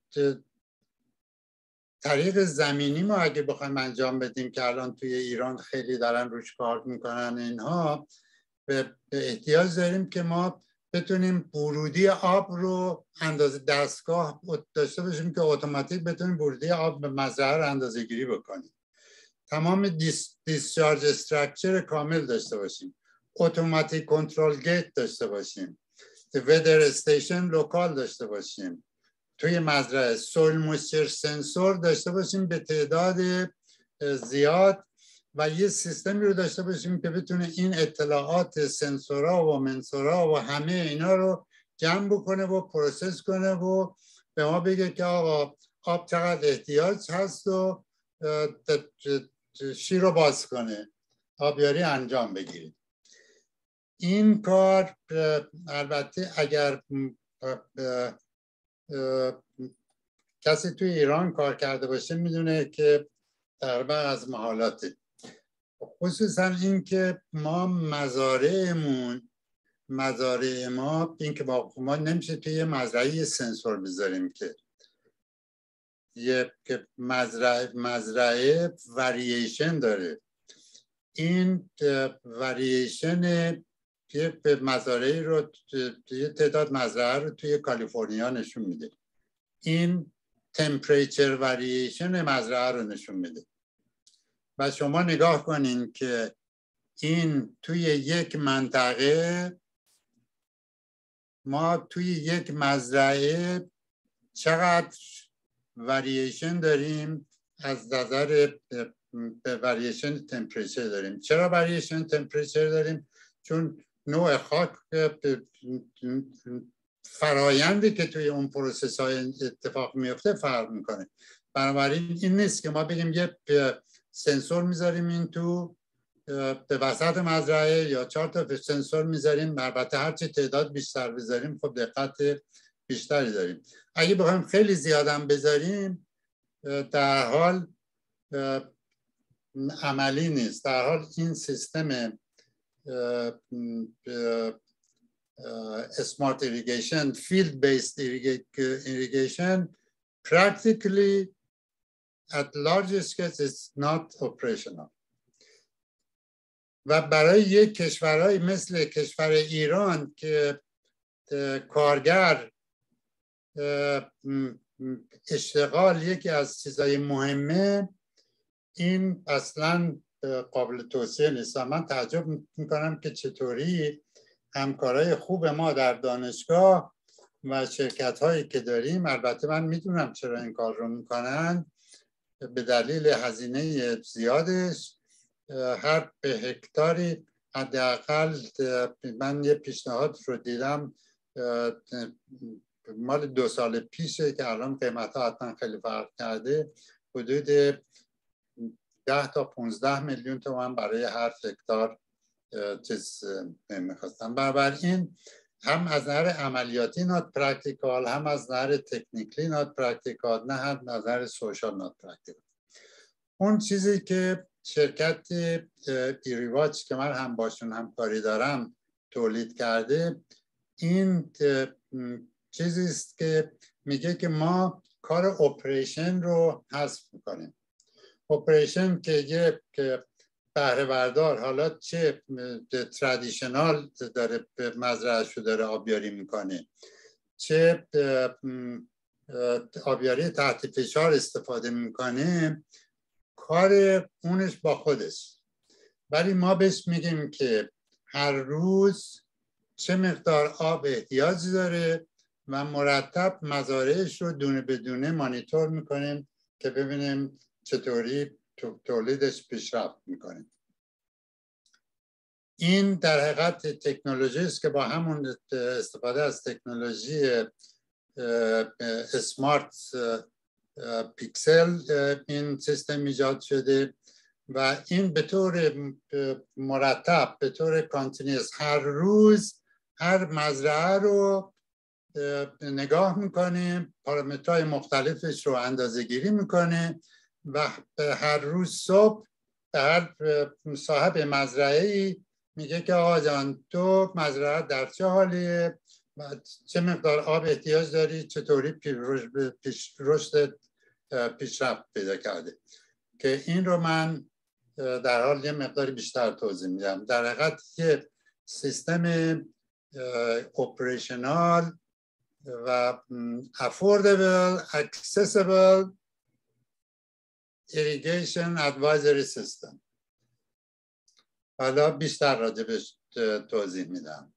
طریق زمینی ما اگه بخوایم انجام بدیم که الان توی ایران خیلی دارن روش کار میکنن، اینها به احتیاج داریم که ما بتونیم ورودی آب رو اندازه دستگاه داشته باشیم که اتوماتیک بتونیم ورودی آب به مزرعه رو اندازه گیری بکنیم. تمام دیس، دیسچارج استراکچر کامل داشته باشیم، اتوماتیک کنترل گیت داشته باشیم، ویدر استیشن لوکال داشته باشیم، توی مزرعه سویل مویسچر سنسور داشته باشیم به تعداد زیاد و یه سیستمی رو داشته باشیم که بتونه این اطلاعات سنسورها و منسورها و همه اینا رو جمع بکنه و پروسس کنه و به ما بگه که آقا آب چقدر احتیاج هست و شیر رو باز کنه، آبیاری انجام بگیرید. این کار البته اگر کسی توی ایران کار کرده باشه میدونه که تقریبا از محالاته، خصوصا این که ما مزارعمون مزارع ما این که با ما نمیشه توی یه مزرعه یه سنسور بذاریم که یه که مزرعه مزرعه ورییشن داره. این ورییشن یه مزارعی رو یه تعداد مزرعه رو توی کالیفرنیا نشون میده، این تمپریچر ورییشن مزرعه رو نشون میده و شما نگاه کنین که این توی یک منطقه ما توی یک مزرعه چقدر ورییشن داریم از نظر ورییشن تمپریچر داریم. چرا ورییشن تمپریچر داریم؟ چون نوع خاک فرایندی که توی اون پروسس های اتفاق میفته فرق میکنه. بنابراین این نیست که ما بگیم یه سنسور میذاریم این تو به وسط مزرعه یا چهار تا سنسور میذاریم، البته هرچی تعداد بیشتر بذاریم خب دقت بیشتری داریم. اگه بخوایم خیلی زیادم بذاریم در حال عملی نیست. در حال این سیستم smart irrigation, field-based irrigation, practically at large scale is not operational. و برای یک کشورهای مثل کشور ایران که کارگر اشتغال یکی از چیزهای مهمه، این اصلا قابل توصیه نیست. من تعجب میکنم که چطوری همکارای خوب ما در دانشگاه و شرکت هایی که داریم، البته من میدونم چرا این کار رو میکنن، به دلیل هزینه زیادش هر به هکتاری حداقل، من یه پیشنهاد رو دیدم مال دو سال پیشه که الان قیمت ها حتما خیلی فرق کرده، حدود ده تا پونزده میلیون تومان برای هر هکتار چیز میخواستم. بنابراین هم از نظر عملیاتی نات پرکتیکال، هم از نظر تکنیکلی نات پرکتیکال، نه هم از نظر سوشال نات پرکتیکال. اون چیزی که شرکت ایریواچ که من هم باشون همکاری دارم تولید کرده، این چیزی است که میگه که ما کار اپریشن رو حذف میکنیم. اپریشن که یه که بهره بردار حالا چه ترادیشنال داره مزرعه‌اش رو داره آبیاری میکنه، چه آبیاری تحت فشار استفاده میکنه، کار اونش با خودش. ولی ما بهش میگیم که هر روز چه مقدار آب احتیاج داره و مرتب مزارعش رو دونه بدونه مانیتور میکنیم که ببینیم چطوری تولیدش پیشرفت میکنیم. این در حقیقت تکنولوژی است که با همون استفاده از تکنولوژی اسمارت پیکسل این سیستم ایجاد شده و این به طور مرتب، به طور کانتینیوس هر روز هر مزرعه رو نگاه میکنه، پارامترهای مختلفش رو اندازه گیری میکنه و هر روز صبح به هر صاحب مزرعه‌ای میگه که آقا جان تو مزرعه در چه حالیه، چه مقدار آب احتیاج داری، چطوری پیش رشد پیشرفت پیدا کرده. که این رو من در حال یه مقداری بیشتر توضیح میدم. در حقیقت یه سیستم اپریشنال و affordable, accessible irrigation advisory system. حالا بیشتر راجبش توضیح میدم.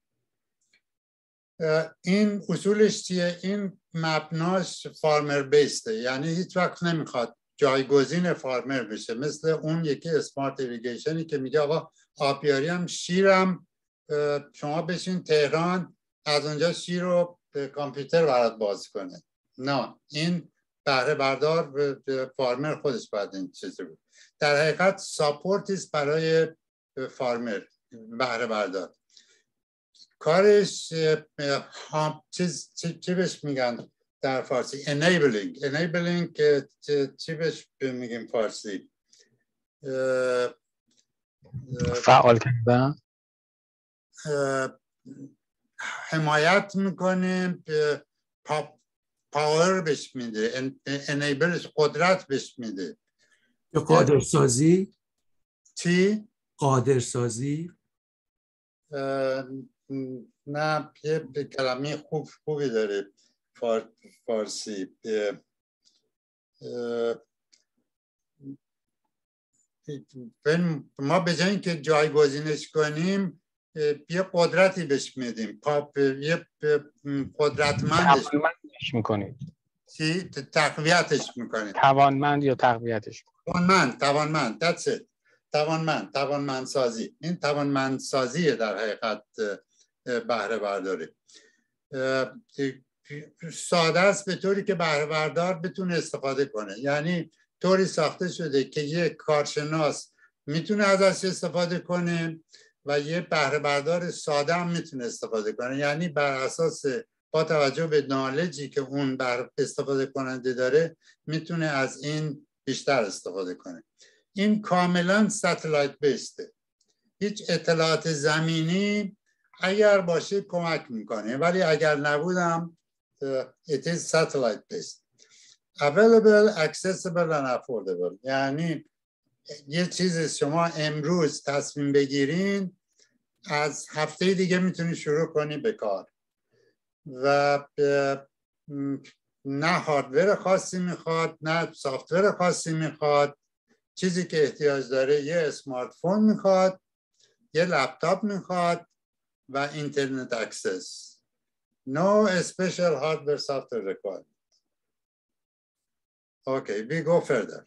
این اصولش چیه؟ این مبناش فارمر بیسته، یعنی هیچ وقت نمیخواد جایگزین فارمر بشه، مثل اون یکی اسمارت ایریگیشنی که میگه آقا آبیاری هم شیرم شما بشین تهران از اونجا شیر رو کامپیوتر برات باز کنه. نه، این بهره بردار فارمر خودش باید این چیزی بود. در حقیقت ساپورتیست برای فارمر بهره بردار. کارش چیز چی بهش میگن در فارسی؟ enabling. enabling که چی بهش میگیم فارسی؟ فعال کردن، حمایت میکنه، پاور بهش میده، enableش قدرت بهش میده. یا قادرسازی؟ چی؟ قادرسازی؟ نه، یه کلمه خوب خوبی داره فار، فارسی. ما به جای اینکه جایگزینش کنیم یه قدرتی بهش میدیم، پاپ یه قدرتمندش میکنید. چی؟ تقویتش میکنید. توانمند یا تقویتش توانمند، توانمند that's it. توانمند، توانمند سازی. این توانمند سازیه در حقیقت بهره برداری. ساده است به طوری که بهره بردار بتونه استفاده کنه، یعنی طوری ساخته شده که یک کارشناس میتونه ازش استفاده کنه و یه بهره بردار ساده هم میتونه استفاده کنه، یعنی بر اساس با توجه به نالجی که اون بر استفاده کننده داره میتونه از این بیشتر استفاده کنه. این کاملا ستلایت بیسته، هیچ اطلاعات زمینی اگر باشه کمک میکنه، ولی اگر نبودم it is satellite based. Available, accessible and affordable. یعنی یه چیز شما امروز تصمیم بگیرین از هفته دیگه میتونی شروع کنی به کار و نه هاردور خاصی میخواد نه سافتور خاصی میخواد. چیزی که احتیاج داره یه اسمارت فون میخواد، یه لپتاپ میخواد و اینترنت اکسس. No special hardware software required. Okay, we go further.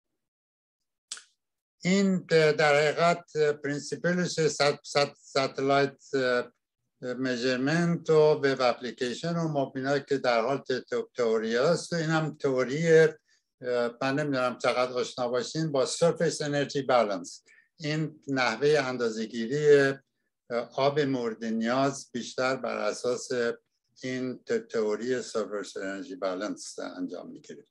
این در حقیقت پرینسیپلش ساتلایت میجرمنت و وب اپلیکیشن و مبینا که در حال تئوری است. این هم تئوری، من نمیدونم چقدر آشنا باشین با surface energy balance. این نحوه اندازه‌گیری آب مورد نیاز بیشتر بر اساس این تئوری surface energy balance انجام میگیره.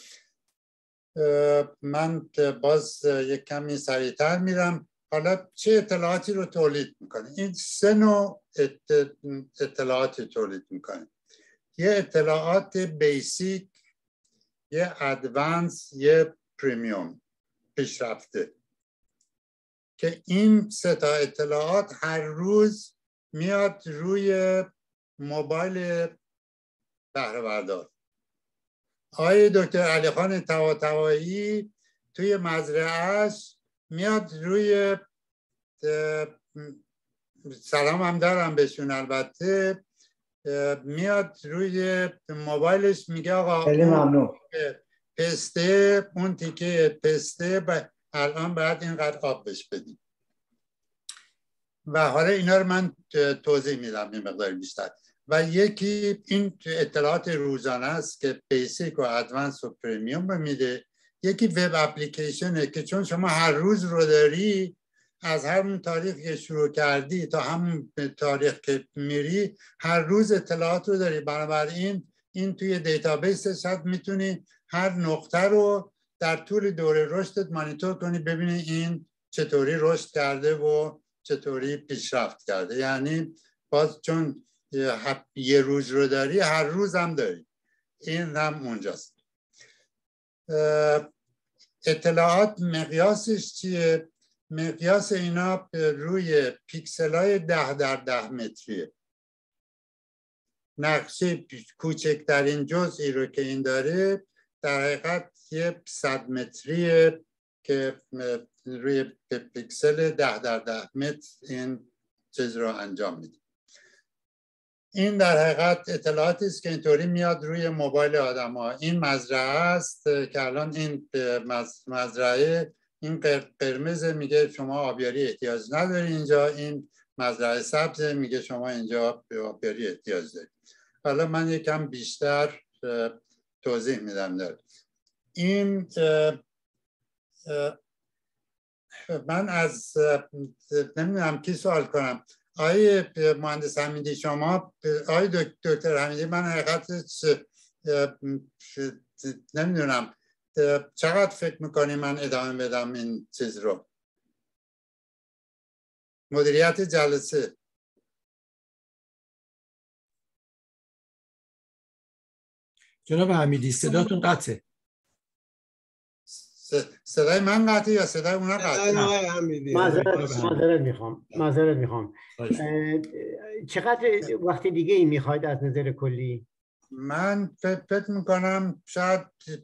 من باز یک کمی سریعتر میرم. حالا چه اطلاعاتی رو تولید میکنه؟ این سه نوع اطلاعاتی تولید میکنه. یه اطلاعات بیسیک، یه ادوانس، یه پریمیوم پیشرفته، که این سه تا اطلاعات هر روز میاد روی موبایل بهره بردار. آقای دکتر علی خان طباطبایی توی مزرعهش میاد روی، سلام هم دارم بهشون البته، میاد روی موبایلش میگه آقا خیلی ممنون، پسته، اون تیکه پسته الان باید اینقدر آب بهش بدیم. و حالا اینا رو من توضیح میدم یه مقدار بیشتر. و یکی این اطلاعات روزانه است که بیسیک و ادوانس و پریمیوم رو میده. یکی وب اپلیکیشنه که چون شما هر روز رو داری، از همون تاریخ که شروع کردی تا همون تاریخ که میری هر روز اطلاعات رو داری، بنابراین این توی دیتابیس هست، میتونی هر نقطه رو در طول دوره رشدت مانیتور کنی، ببینی این چطوری رشد کرده و چطوری پیشرفت کرده. یعنی باز چون یه روز رو داری هر روز هم داری، این هم اونجاست. اطلاعات مقیاسش چیه؟ مقیاس اینا روی پیکسل های ده در ده متریه. نقشه کوچکترین جزئی رو که این داره در حقیقت یه صد متریه که روی پیکسل ده در ده متر این چیز رو انجام میده. این در حقیقت اطلاعاتی است که اینطوری میاد روی موبایل آدم ها. این مزرعه است که الان این مزرعه این قرمز میگه شما آبیاری احتیاج نداری اینجا، این مزرعه سبز میگه شما اینجا به آبیاری احتیاج داری. حالا من یکم بیشتر توضیح میدم داره. این من از نمیدونم کی سوال کنم. آقای مهندس حمیدی شما، آقای دکتر حمیدی، من حقیقت نمیدونم چقدر فکر میکنی من ادامه بدم این چیز رو؟ مدیریت جلسه. جناب حمیدی صداتون قطعه. صدای من قطعه یا صدای اونا قطعه؟ معذرت میخوام معذرت میخوام چقدر وقت دیگه ای میخواید از نظر کلی؟ من فکر میکنم شاید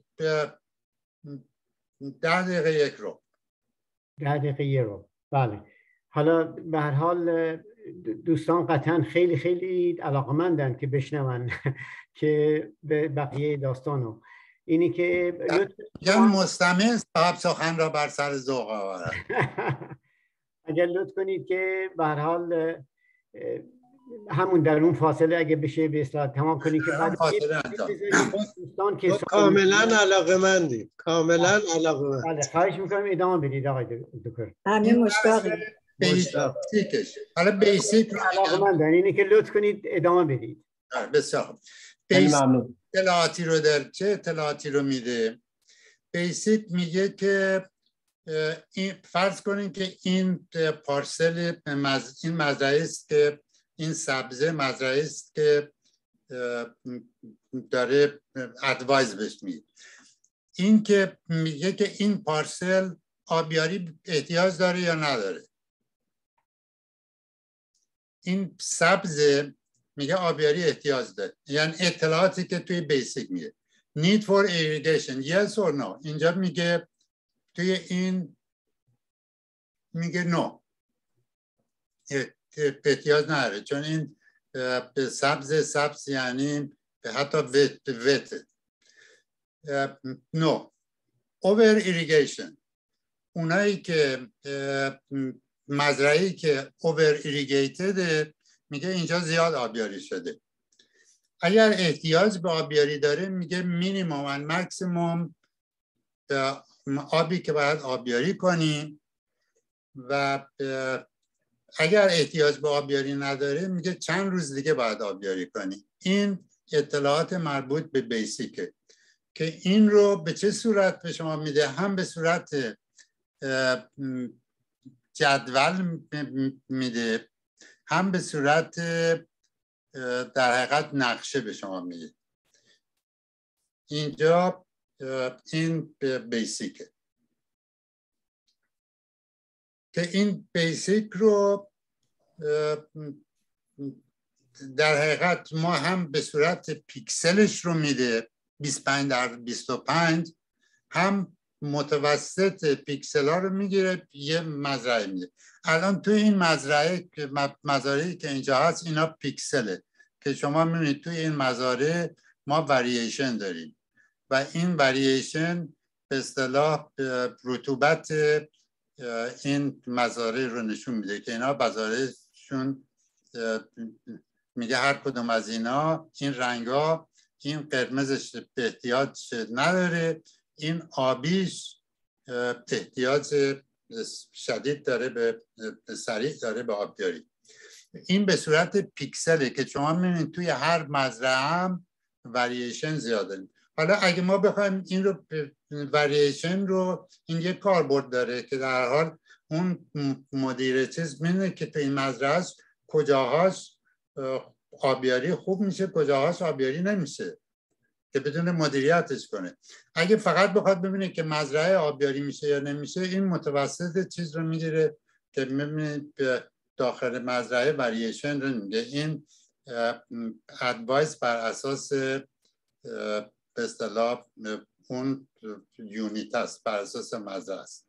ده دقیقه یک رو ده دقیقه یک رو بله. حالا به هر حال دوستان قطعا خیلی خیلی علاقمندن که بشنون که به بقیه داستانو. اینی که یا مستمع صاحب سخن را بر سر ذوق آورد. اگر لطف کنید که به هر حال همون در اون فاصله اگه بشه به اصطلاح تمام کنید که بعد دوستان که کاملا علاقه‌مندیم کاملا علاقه‌مند. بله خواهش می‌کنم ادامه بدید آقای دکتر. همین مشتاقیم. بیسیکش. حالا بیسیک علاقه‌مندن، اینی که لطف کنید ادامه بدید. بسیار خیلی ممنون. اطلاعاتی رو در چه اطلاعاتی رو میده؟ بیسیک میگه که این فرض کنین که این پارسل مز... این مزرعه است که این سبزه مزرعه است که داره ادوایز بهش میده. این که میگه که این پارسل آبیاری احتیاج داره یا نداره. این سبزه میگه آبیاری احتیاج داره، یعنی اطلاعاتی که توی بیسیک میگه. need for irrigation yes or no. اینجا میگه توی این میگه no، احتیاج نداره، چون این سبز سبز یعنی حتی وت وت no. over irrigation، اونایی که مزرعه‌ای که over irrigated میگه اینجا زیاد آبیاری شده. اگر احتیاج به آبیاری داره میگه مینیمم و مکسیمم آبی که باید آبیاری کنی، و اگر احتیاج به آبیاری نداره میگه چند روز دیگه باید آبیاری کنی. این اطلاعات مربوط به بیسیکه که این رو به چه صورت به شما میده؟ هم به صورت جدول میده، هم به صورت در حقیقت نقشه به شما میده. اینجا این بیسیکه که این بیسیک رو در حقیقت ما هم به صورت پیکسلش رو میده بیست و پنج در بیست و پنج، هم متوسط پیکسل ها رو میگیره یه مزرعه میده. الان توی این مزرعه مزارعی که اینجا هست اینا پیکسله که شما میبینید توی این مزارع ما ورییشن داریم و این ورییشن به اصطلاح رطوبت این مزارع رو نشون میده که اینا مزارع چون میگه هر کدوم از اینا این رنگا این قرمزش احتیاج نداره، این آبیش احتیاج شدید داره به سریع داره به آبیاری. این به صورت پیکسله که شما میبینید توی هر مزرعه هم ورییشن زیاده. حالا اگه ما بخوایم این رو ورییشن رو، این یک کاربرد داره که در حال اون مدیر چیز میدونه که تو این مزرعه هست کجاهاش آبیاری خوب میشه کجاهاش آبیاری نمیشه که بدون مدیریتش کنه. اگه فقط بخواد ببینه که مزرعه آبیاری میشه یا نمیشه، این متوسط چیز رو میگیره که میبینید داخل مزرعه ورییشن رو میگه. این ادوایس بر اساس به اصطلاح اون یونیت است، بر اساس مزرعه است.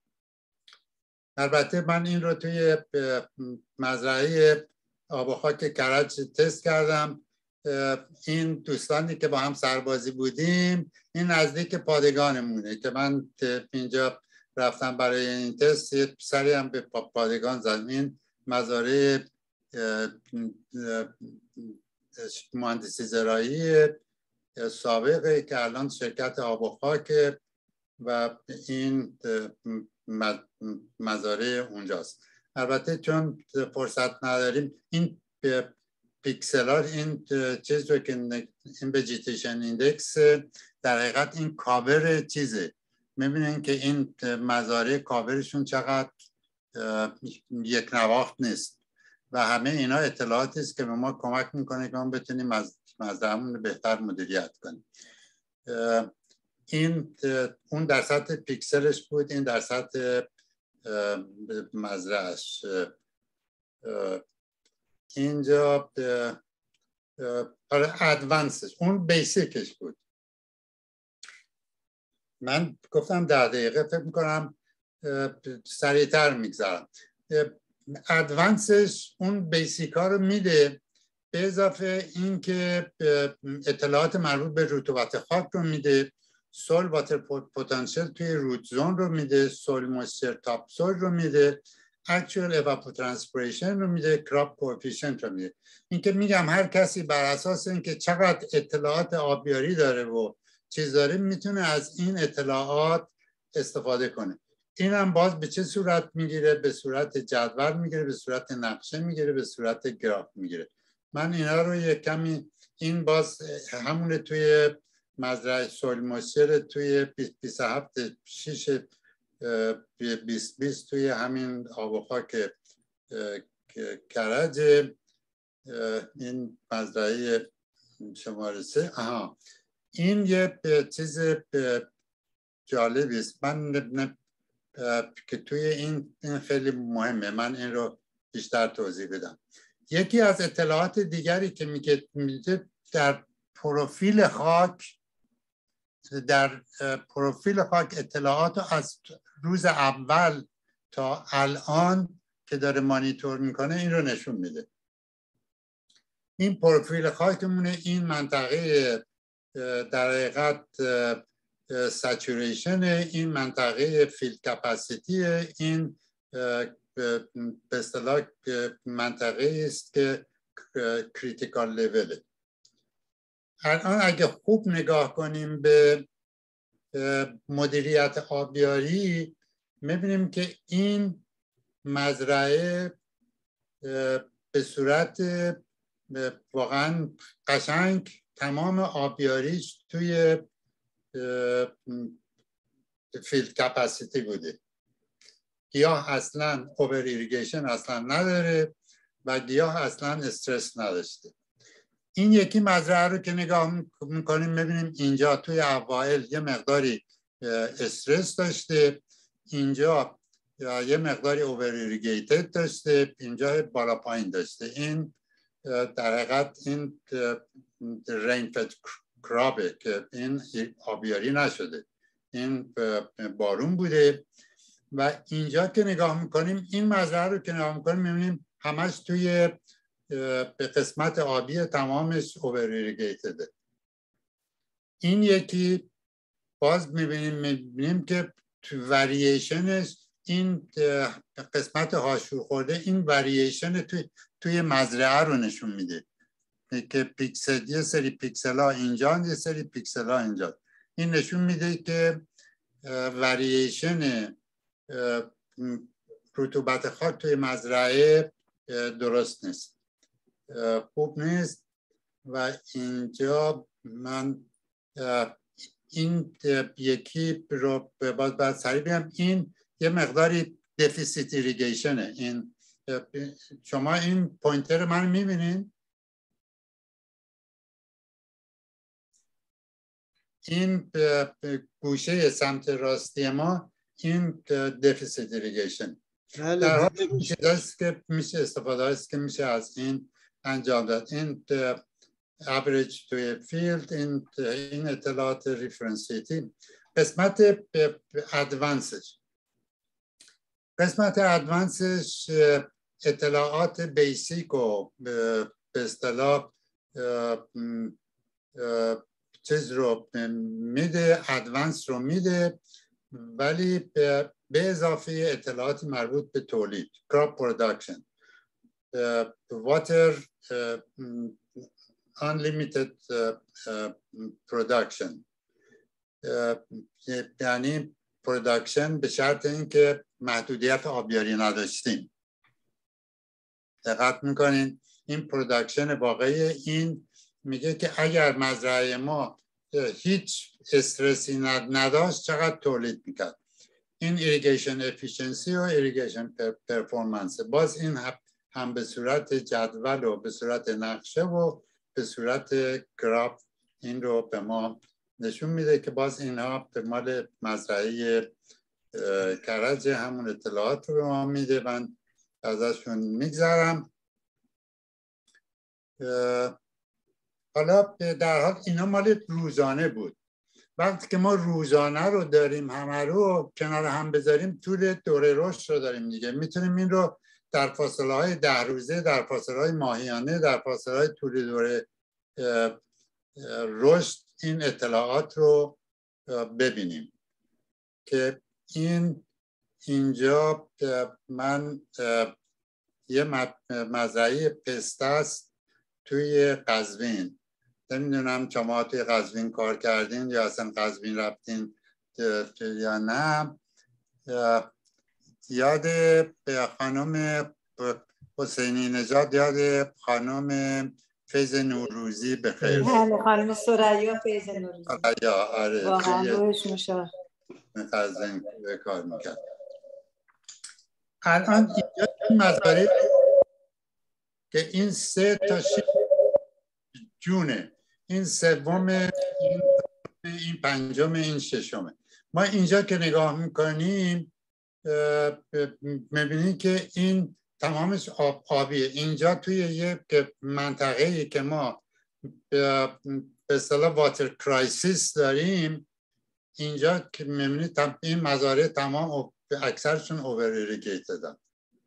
البته من این رو توی مزرعه آب و خاک کرج تست کردم. این دوستانی که با هم سربازی بودیم این نزدیک پادگانمونه که من اینجا رفتم برای این تست، یه سری هم به پادگان زدم. این مزارع مهندسی زراعی سابقه که الان شرکت آب و خاک و این مزارع اونجاست. البته چون فرصت نداریم این پیکسلار، این چیز رو که این ویژیتیشن ایندکس در حقیقت این کاور چیزه، میبینین که این مزارع کاورشون چقدر یک نواخت نیست و همه اینا اطلاعاتی است که به ما کمک میکنه که ما بتونیم مزرعه‌مون رو بهتر مدیریت کنیم. این اون در سطح پیکسلش بود، این در سطح مزرعهش. اینجا ادوانسش، اون بیسیکش بود. من گفتم ده دقیقه فکر میکنم سریعتر میگذارم. ادوانسش اون بیسیک ها رو میده، به اضافه این که اطلاعات مربوط به رطوبت خاک رو میده، سول واتر پتانسیل توی روت زون رو میده، سول مویسچر تاپ سول رو میده، اکچوال evapotranspiration رو میده، کراپ کوفیشنت رو میده. این که میگم هر کسی بر اساس اینکه چقدر اطلاعات آبیاری داره و چیز داره میتونه از این اطلاعات استفاده کنه. این هم باز به چه صورت میگیره؟ به صورت جدول میگیره، به صورت نقشه میگیره، به صورت گراف میگیره. من اینا رو یک کمی، این باز همون توی مزرعه سول مویسچر توی بیست و هفت شش بیست بیست توی همین آب و خاک کرج، این مزرعه شماره سه. آها این یه چیز جالبی است. من که توی این این خیلی مهمه، من این رو بیشتر توضیح بدم. یکی از اطلاعات دیگری که میگه در پروفیل خاک، در پروفیل خاک اطلاعات از روز اول تا الان که داره مانیتور میکنه این رو نشون میده. این پروفیل خاکمونه، این منطقه در حقیقت سچوریشن، این منطقه فیلد کپاسیتی، این به اصطلاح منطقه است که کریتیکال لیوله. الان اگه خوب نگاه کنیم به مدیریت آبیاری میبینیم که این مزرعه به صورت واقعا قشنگ تمام آبیاریش توی فیلد کپاسیتی بوده. گیاه اصلا اوور ایریگیشن اصلا نداره و گیاه اصلا استرس نداشته. این یکی مزرعه رو که نگاه میکنیم میبینیم اینجا توی اوایل یه مقداری استرس داشته، اینجا یه مقداری اوور ایریگیتد داشته، اینجا بالا پایین داشته. این در حقیقت این رین فد کرابه که این آبیاری نشده، این بارون بوده. و اینجا که نگاه میکنیم این مزرعه رو که نگاه میکنیم میبینیم همش توی به قسمت آبی تمامش اوور ایریگیتده. این یکی باز میبینیم میبینیم که تو ورییشنش این قسمت هاشور خورده این ورییشن توی توی مزرعه رو نشون میده که پیکسل یه سری پیکسل ها اینجا یه سری پیکسل ها اینجا. این نشون میده که ورییشن رطوبت خاک توی مزرعه درست نیست، خوب نیست. و اینجا من این یکی رو باید باید سریع بگم، این یه مقداری دفیسیت ایریگیشنه. این شما این پوینتر من میبینین؟ این گوشه سمت راستی ما این دفیسیت ایریگیشن در حال میشه دست که میشه استفاده است که میشه از این انجام داد. این average توی فیلد، این این اطلاعات ریفرنسیتی. قسمت ادوانسش قسمت ادوانسش اطلاعات بیسیک و به اصطلاح چیز رو میده، ادوانس رو میده، ولی به اضافه اطلاعات مربوط به تولید، crop production, water, unlimited production، یعنی پروداکشن به شرط اینکه محدودیت آبیاری نداشتیم. دقت میکنین این پروداکشن واقعی این میگه که اگر مزرعه ما هیچ استرسی نداشت چقدر تولید میکرد. این ایریگیشن افیشنسی و ایریگیشن پرفورمنس، باز این هم به صورت جدول و به صورت نقشه و به صورت گراف این رو به ما نشون میده که باز اینها به مال مزرعه کرج همون اطلاعات رو به ما میده. من ازشون میگذرم. حالا در حال اینا مال روزانه بود. وقتی که ما روزانه رو داریم همه رو کنار هم بذاریم طول دوره رشد رو داریم دیگه، میتونیم این رو در فاصله های ده روزه، در فاصله های ماهیانه، در فاصله های طول دوره رشد این اطلاعات رو ببینیم که این اینجا من یه مزرعه پسته است توی قزوین. نمیدونم شما توی قزوین کار کردین یا اصلا قزوین رفتین یا نه. یاد خانم حسینی نژاد، یاد خانم فیض نوروزی بخیر. بله خانم ثریا فیض نوروزی. ثریا آره. واقعا روحشون شاد. قزوین کار میکرد. الان اینجا این مزرعه که این سه تا شش جونه، این سوم، این این پنجم، این ششمه. ما اینجا که نگاه میکنیم میبینیم که این تمامش آب آبیه. اینجا توی یک منطقه‌ای که ما به اصطلاح واتر کرایسیس داریم، اینجا که میبینید این مزارع تمام اکثرشون اوور ایریگیتدن.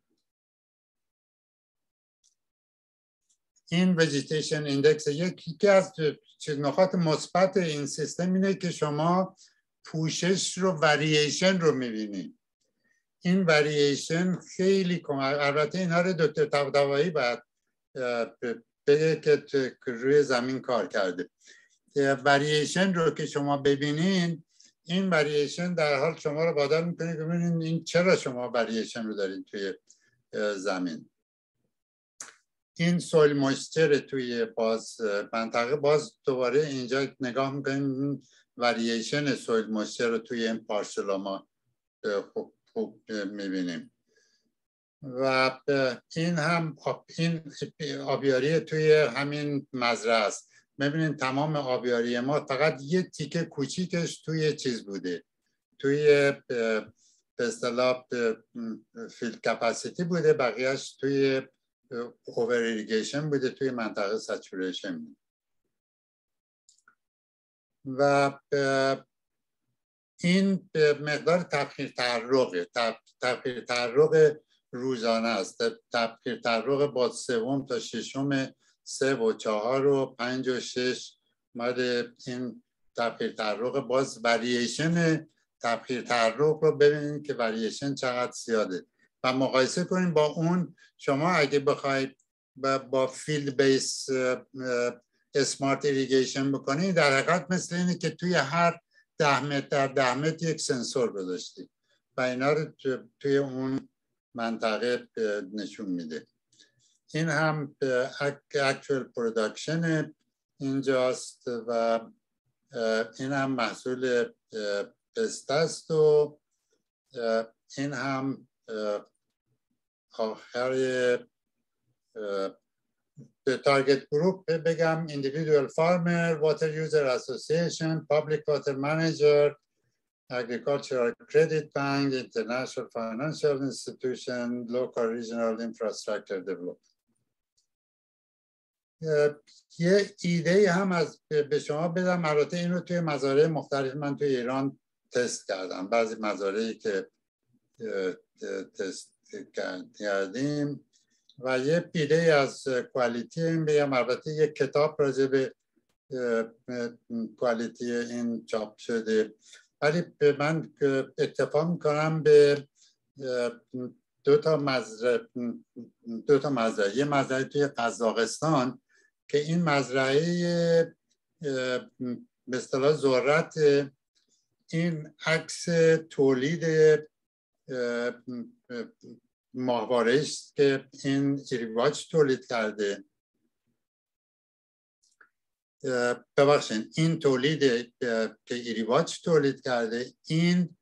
این ویژیتیشن ایندکس یکی از نکات مثبت این سیستم اینه که شما پوشش رو، ورییشن رو میبینید. این ورییشن خیلی کم، البته اینها رو دکتر طباطبایی باید بگه که روی زمین کار کرده. ورییشن رو که شما ببینین، این ورییشن در حال شما رو وادار میکنه که ببینین این چرا شما ورییشن رو دارین توی زمین. این سویل مویسچر توی باز منطقه، باز دوباره اینجا نگاه میکنیم ورییشن سویل مویسچر رو توی این پارسلا ما خوب خوب میبینیم. و این هم این آبیاری توی همین مزرعه است. میبینید تمام آبیاری ما فقط یه تیکه کوچیکش توی چیز بوده، توی به اصطلاح فیلد کپاسیتی بوده، بقیهش توی اوور ایریگیشن بوده، توی منطقه سچوریشن بوده. و این مقدار تبخیر تحرقه، تبخیر تحرق روزانه است. تبخیر تحرق با سوم تا ششم، سه و چهار و پنج و شش مال این تبخیر تحرق باز ورییشن تبخیر تعرق رو ببینید که واریشن چقدر زیاده و مقایسه کنید با اون. شما اگه بخواید با فیلد بیس اسمارت ایریگیشن بکنید، در حقیقت مثل اینه که توی هر ده متر در ده متر یک سنسور گذاشتید و اینا رو توی اون منطقه نشون میده. این هم اکچوال پروداکشن اینجاست و این هم محصول پسته است و این هم آخر به تارگت گروپ بگم individual farmer, water user association, public water manager, agricultural credit bank, international financial institution, local regional infrastructure development. یه ایده هم از به شما بدم. البته این رو توی مزارع مختلف من توی ایران تست کردم. بعضی مزارعی که تست کردیم و یه ایده از کوالیتی این بگم. البته یک کتاب راجع به کوالیتی این چاپ شده، ولی من اکتفا میکنم به دو تا مزرعه دو تا مزرعه یه مزرعه توی قزاقستان که این مزرعه به اصطلاح ذرت این عکس تولید ماهواره است که این ایریواچ تولید کرده. ببخشید این تولید که ایریواچ تولید کرده این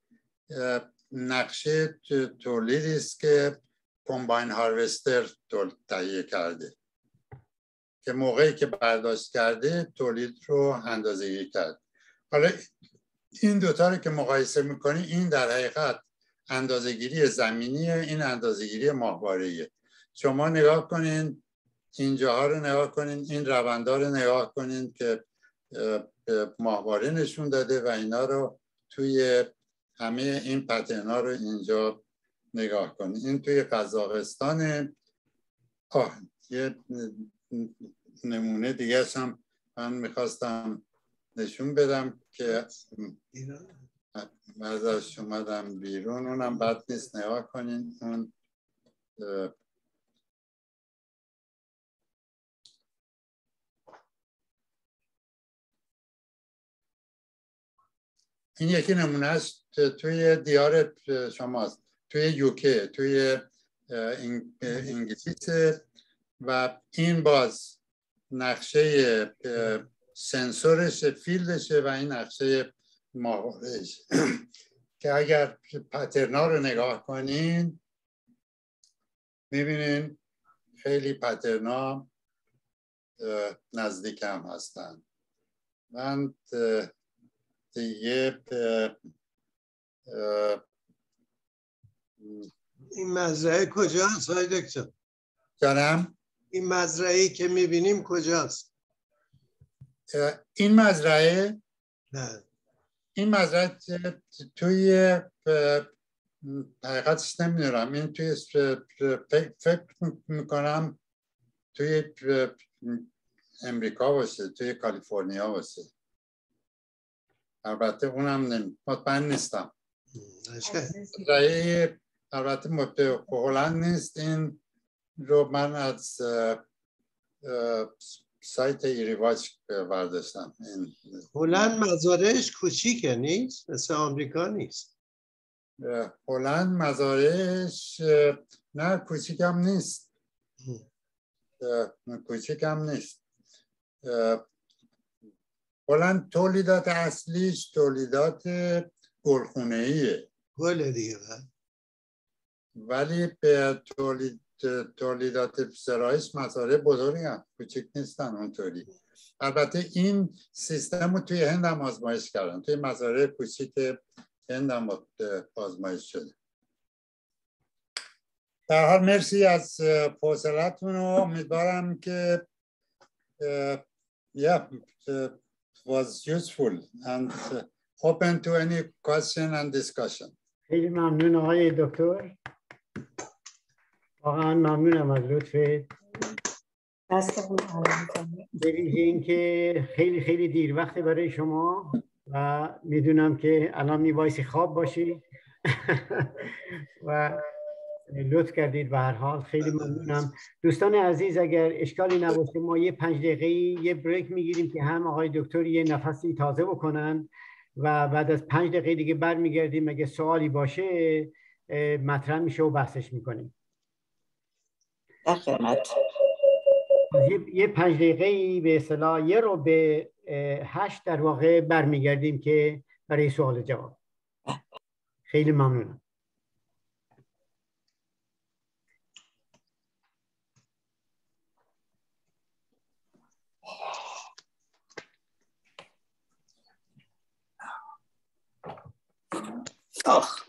نقشه تولیدی است که کمباین هاروستر تهیه کرده که موقعی که برداشت کرده تولید رو اندازه‌گیری کرد. حالا این دوتا رو که مقایسه میکنی، این در حقیقت اندازه‌گیری زمینی، این اندازه‌گیری ماهواره‌ایه. شما نگاه کنین اینجاها رو نگاه کنین، این روندها رو نگاه کنین که ماهواره نشون داده و اینا رو توی همه این پترنا رو اینجا نگاه کنین. این توی قزاقستان. آه یه نمونه دیگه هم من میخواستم نشون بدم که بعد از اومدم بیرون، اونم بد نیست نگاه کنین. اون این یکی نمونهش توی دیار شماست، توی یوکه، توی انگلیس و این باز نقشه سنسورش فیلدشه و این نقشه ماهواره‌اش که اگر پترنا رو نگاه کنین میبینین خیلی پترنا نزدیک هم هستن. من دیگه این مزرعه کجاست های دکتر؟ جانم؟ این مزرعه‌ای که میبینیم کجاست؟ این مزرعه نه این مزرعه توی حقیقتش نمیدونم، این توی فکر میکنم توی امریکا باشه، توی کالیفرنیا باشه. البته اونم نمی مطمئن نیستم. مزرعه البته هلند نیست. این رو من از سایت ایریواچ برداشتم. هلند مزارعش کوچیکه نیست؟ مثل آمریکا نیست. هلند مزارعش نه کوچیک هم نیست. کوچیک هم نیست. هلند تولیدات اصلیش تولیدات گلخونه‌ایه. گل دیگه. ولی به تولید تولیدات زراعیش مزارع بزرگی هم کوچیک نیستن اونطوری. البته این سیستم رو توی هند هم آزمایش کردن، توی مزارع کوچیک هند هم آزمایش شده. در حال مرسی از حوصله‌تون و امیدوارم که yeah it was useful and open to any question and discussion. خیلی ممنون آقای دکتر، واقعا ممنونم از لطفت. دست بود. به ویژه اینکه خیلی خیلی دیر وقت برای شما و میدونم که الان میبایستی خواب باشی و لطف کردید. به هر حال خیلی ممنونم. دوستان عزیز اگر اشکالی نباشه ما یه پنج دقیقه یه بریک میگیریم که هم آقای دکتر یه نفسی تازه بکنن و بعد از پنج دقیقه دیگه برمیگردیم. اگه سوالی باشه مطرح میشه و بحثش میکنیم. در خدمت. یه پنج دقیقه به اصطلاح یه رو به هشت در واقع برمیگردیم که برای سوال جواب. خیلی ممنونم. آخ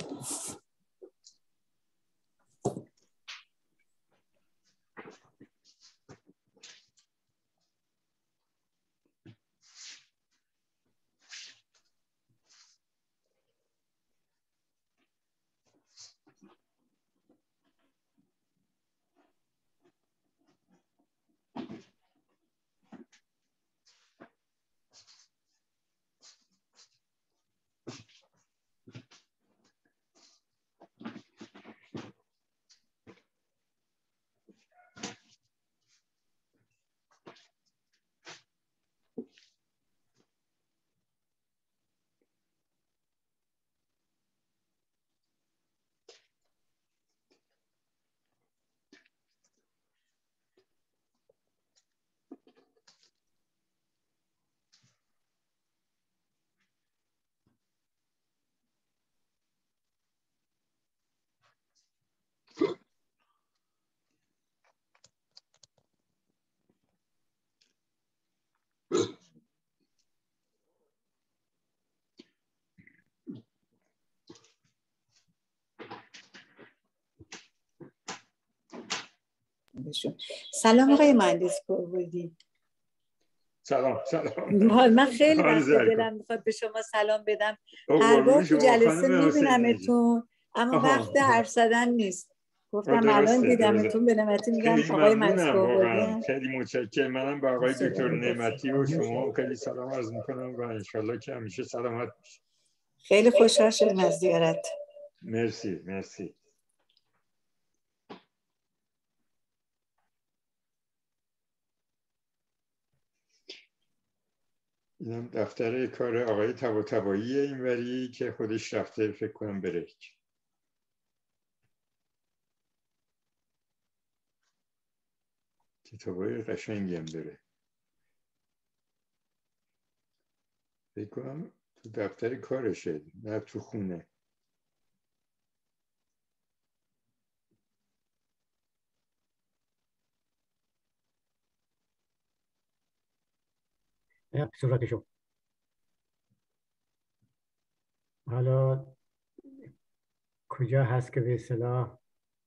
سلام آقای مهندس کوربودی. سلام سلام. من خیلی وقت دلم میخواد به شما سلام بدم. هر بار تو جلسه میبینمتون اما وقت حرف زدن نیست. گفتم الان دیدمتون به نعمتی میگم آقای مهندس کوربودی. خیلی متشکرم. منم به آقای دکتر نعمتی و شما خیلی سلام عرض میکنم و انشالله که همیشه سلامت باشید. خیلی خوشحال شدیم از زیارت. مرسی مرسی. اینم دفتر کار آقای طباطبایی اینوری که خودش رفته فکر کنم بریک. کتابای قشنگی هم داره. فکر کنم تو دفتر کارشه نه تو خونه. صورتشو حالا کجا هست که به اصطلاح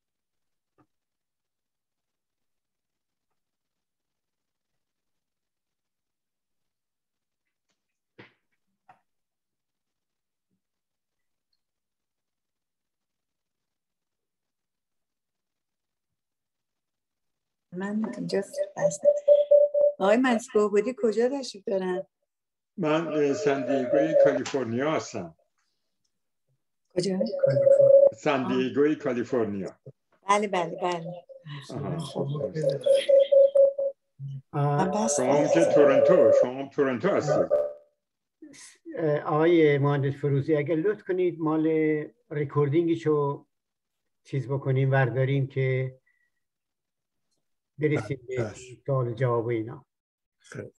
من اینجا هستم. آقای مهندس کوربودی کجا تشریف دارن؟ من سندیگوی کالیفرنیا هستم. کجا؟ سندیگوی کالیفرنیا. بله بله بله. شما که تورنتو شما تورنتو هستید. آقای مهندس فروزی اگر لطف کنید مال ریکوردینگشو چیز بکنیم ورداریم که برسیم به سوال جواب اینا.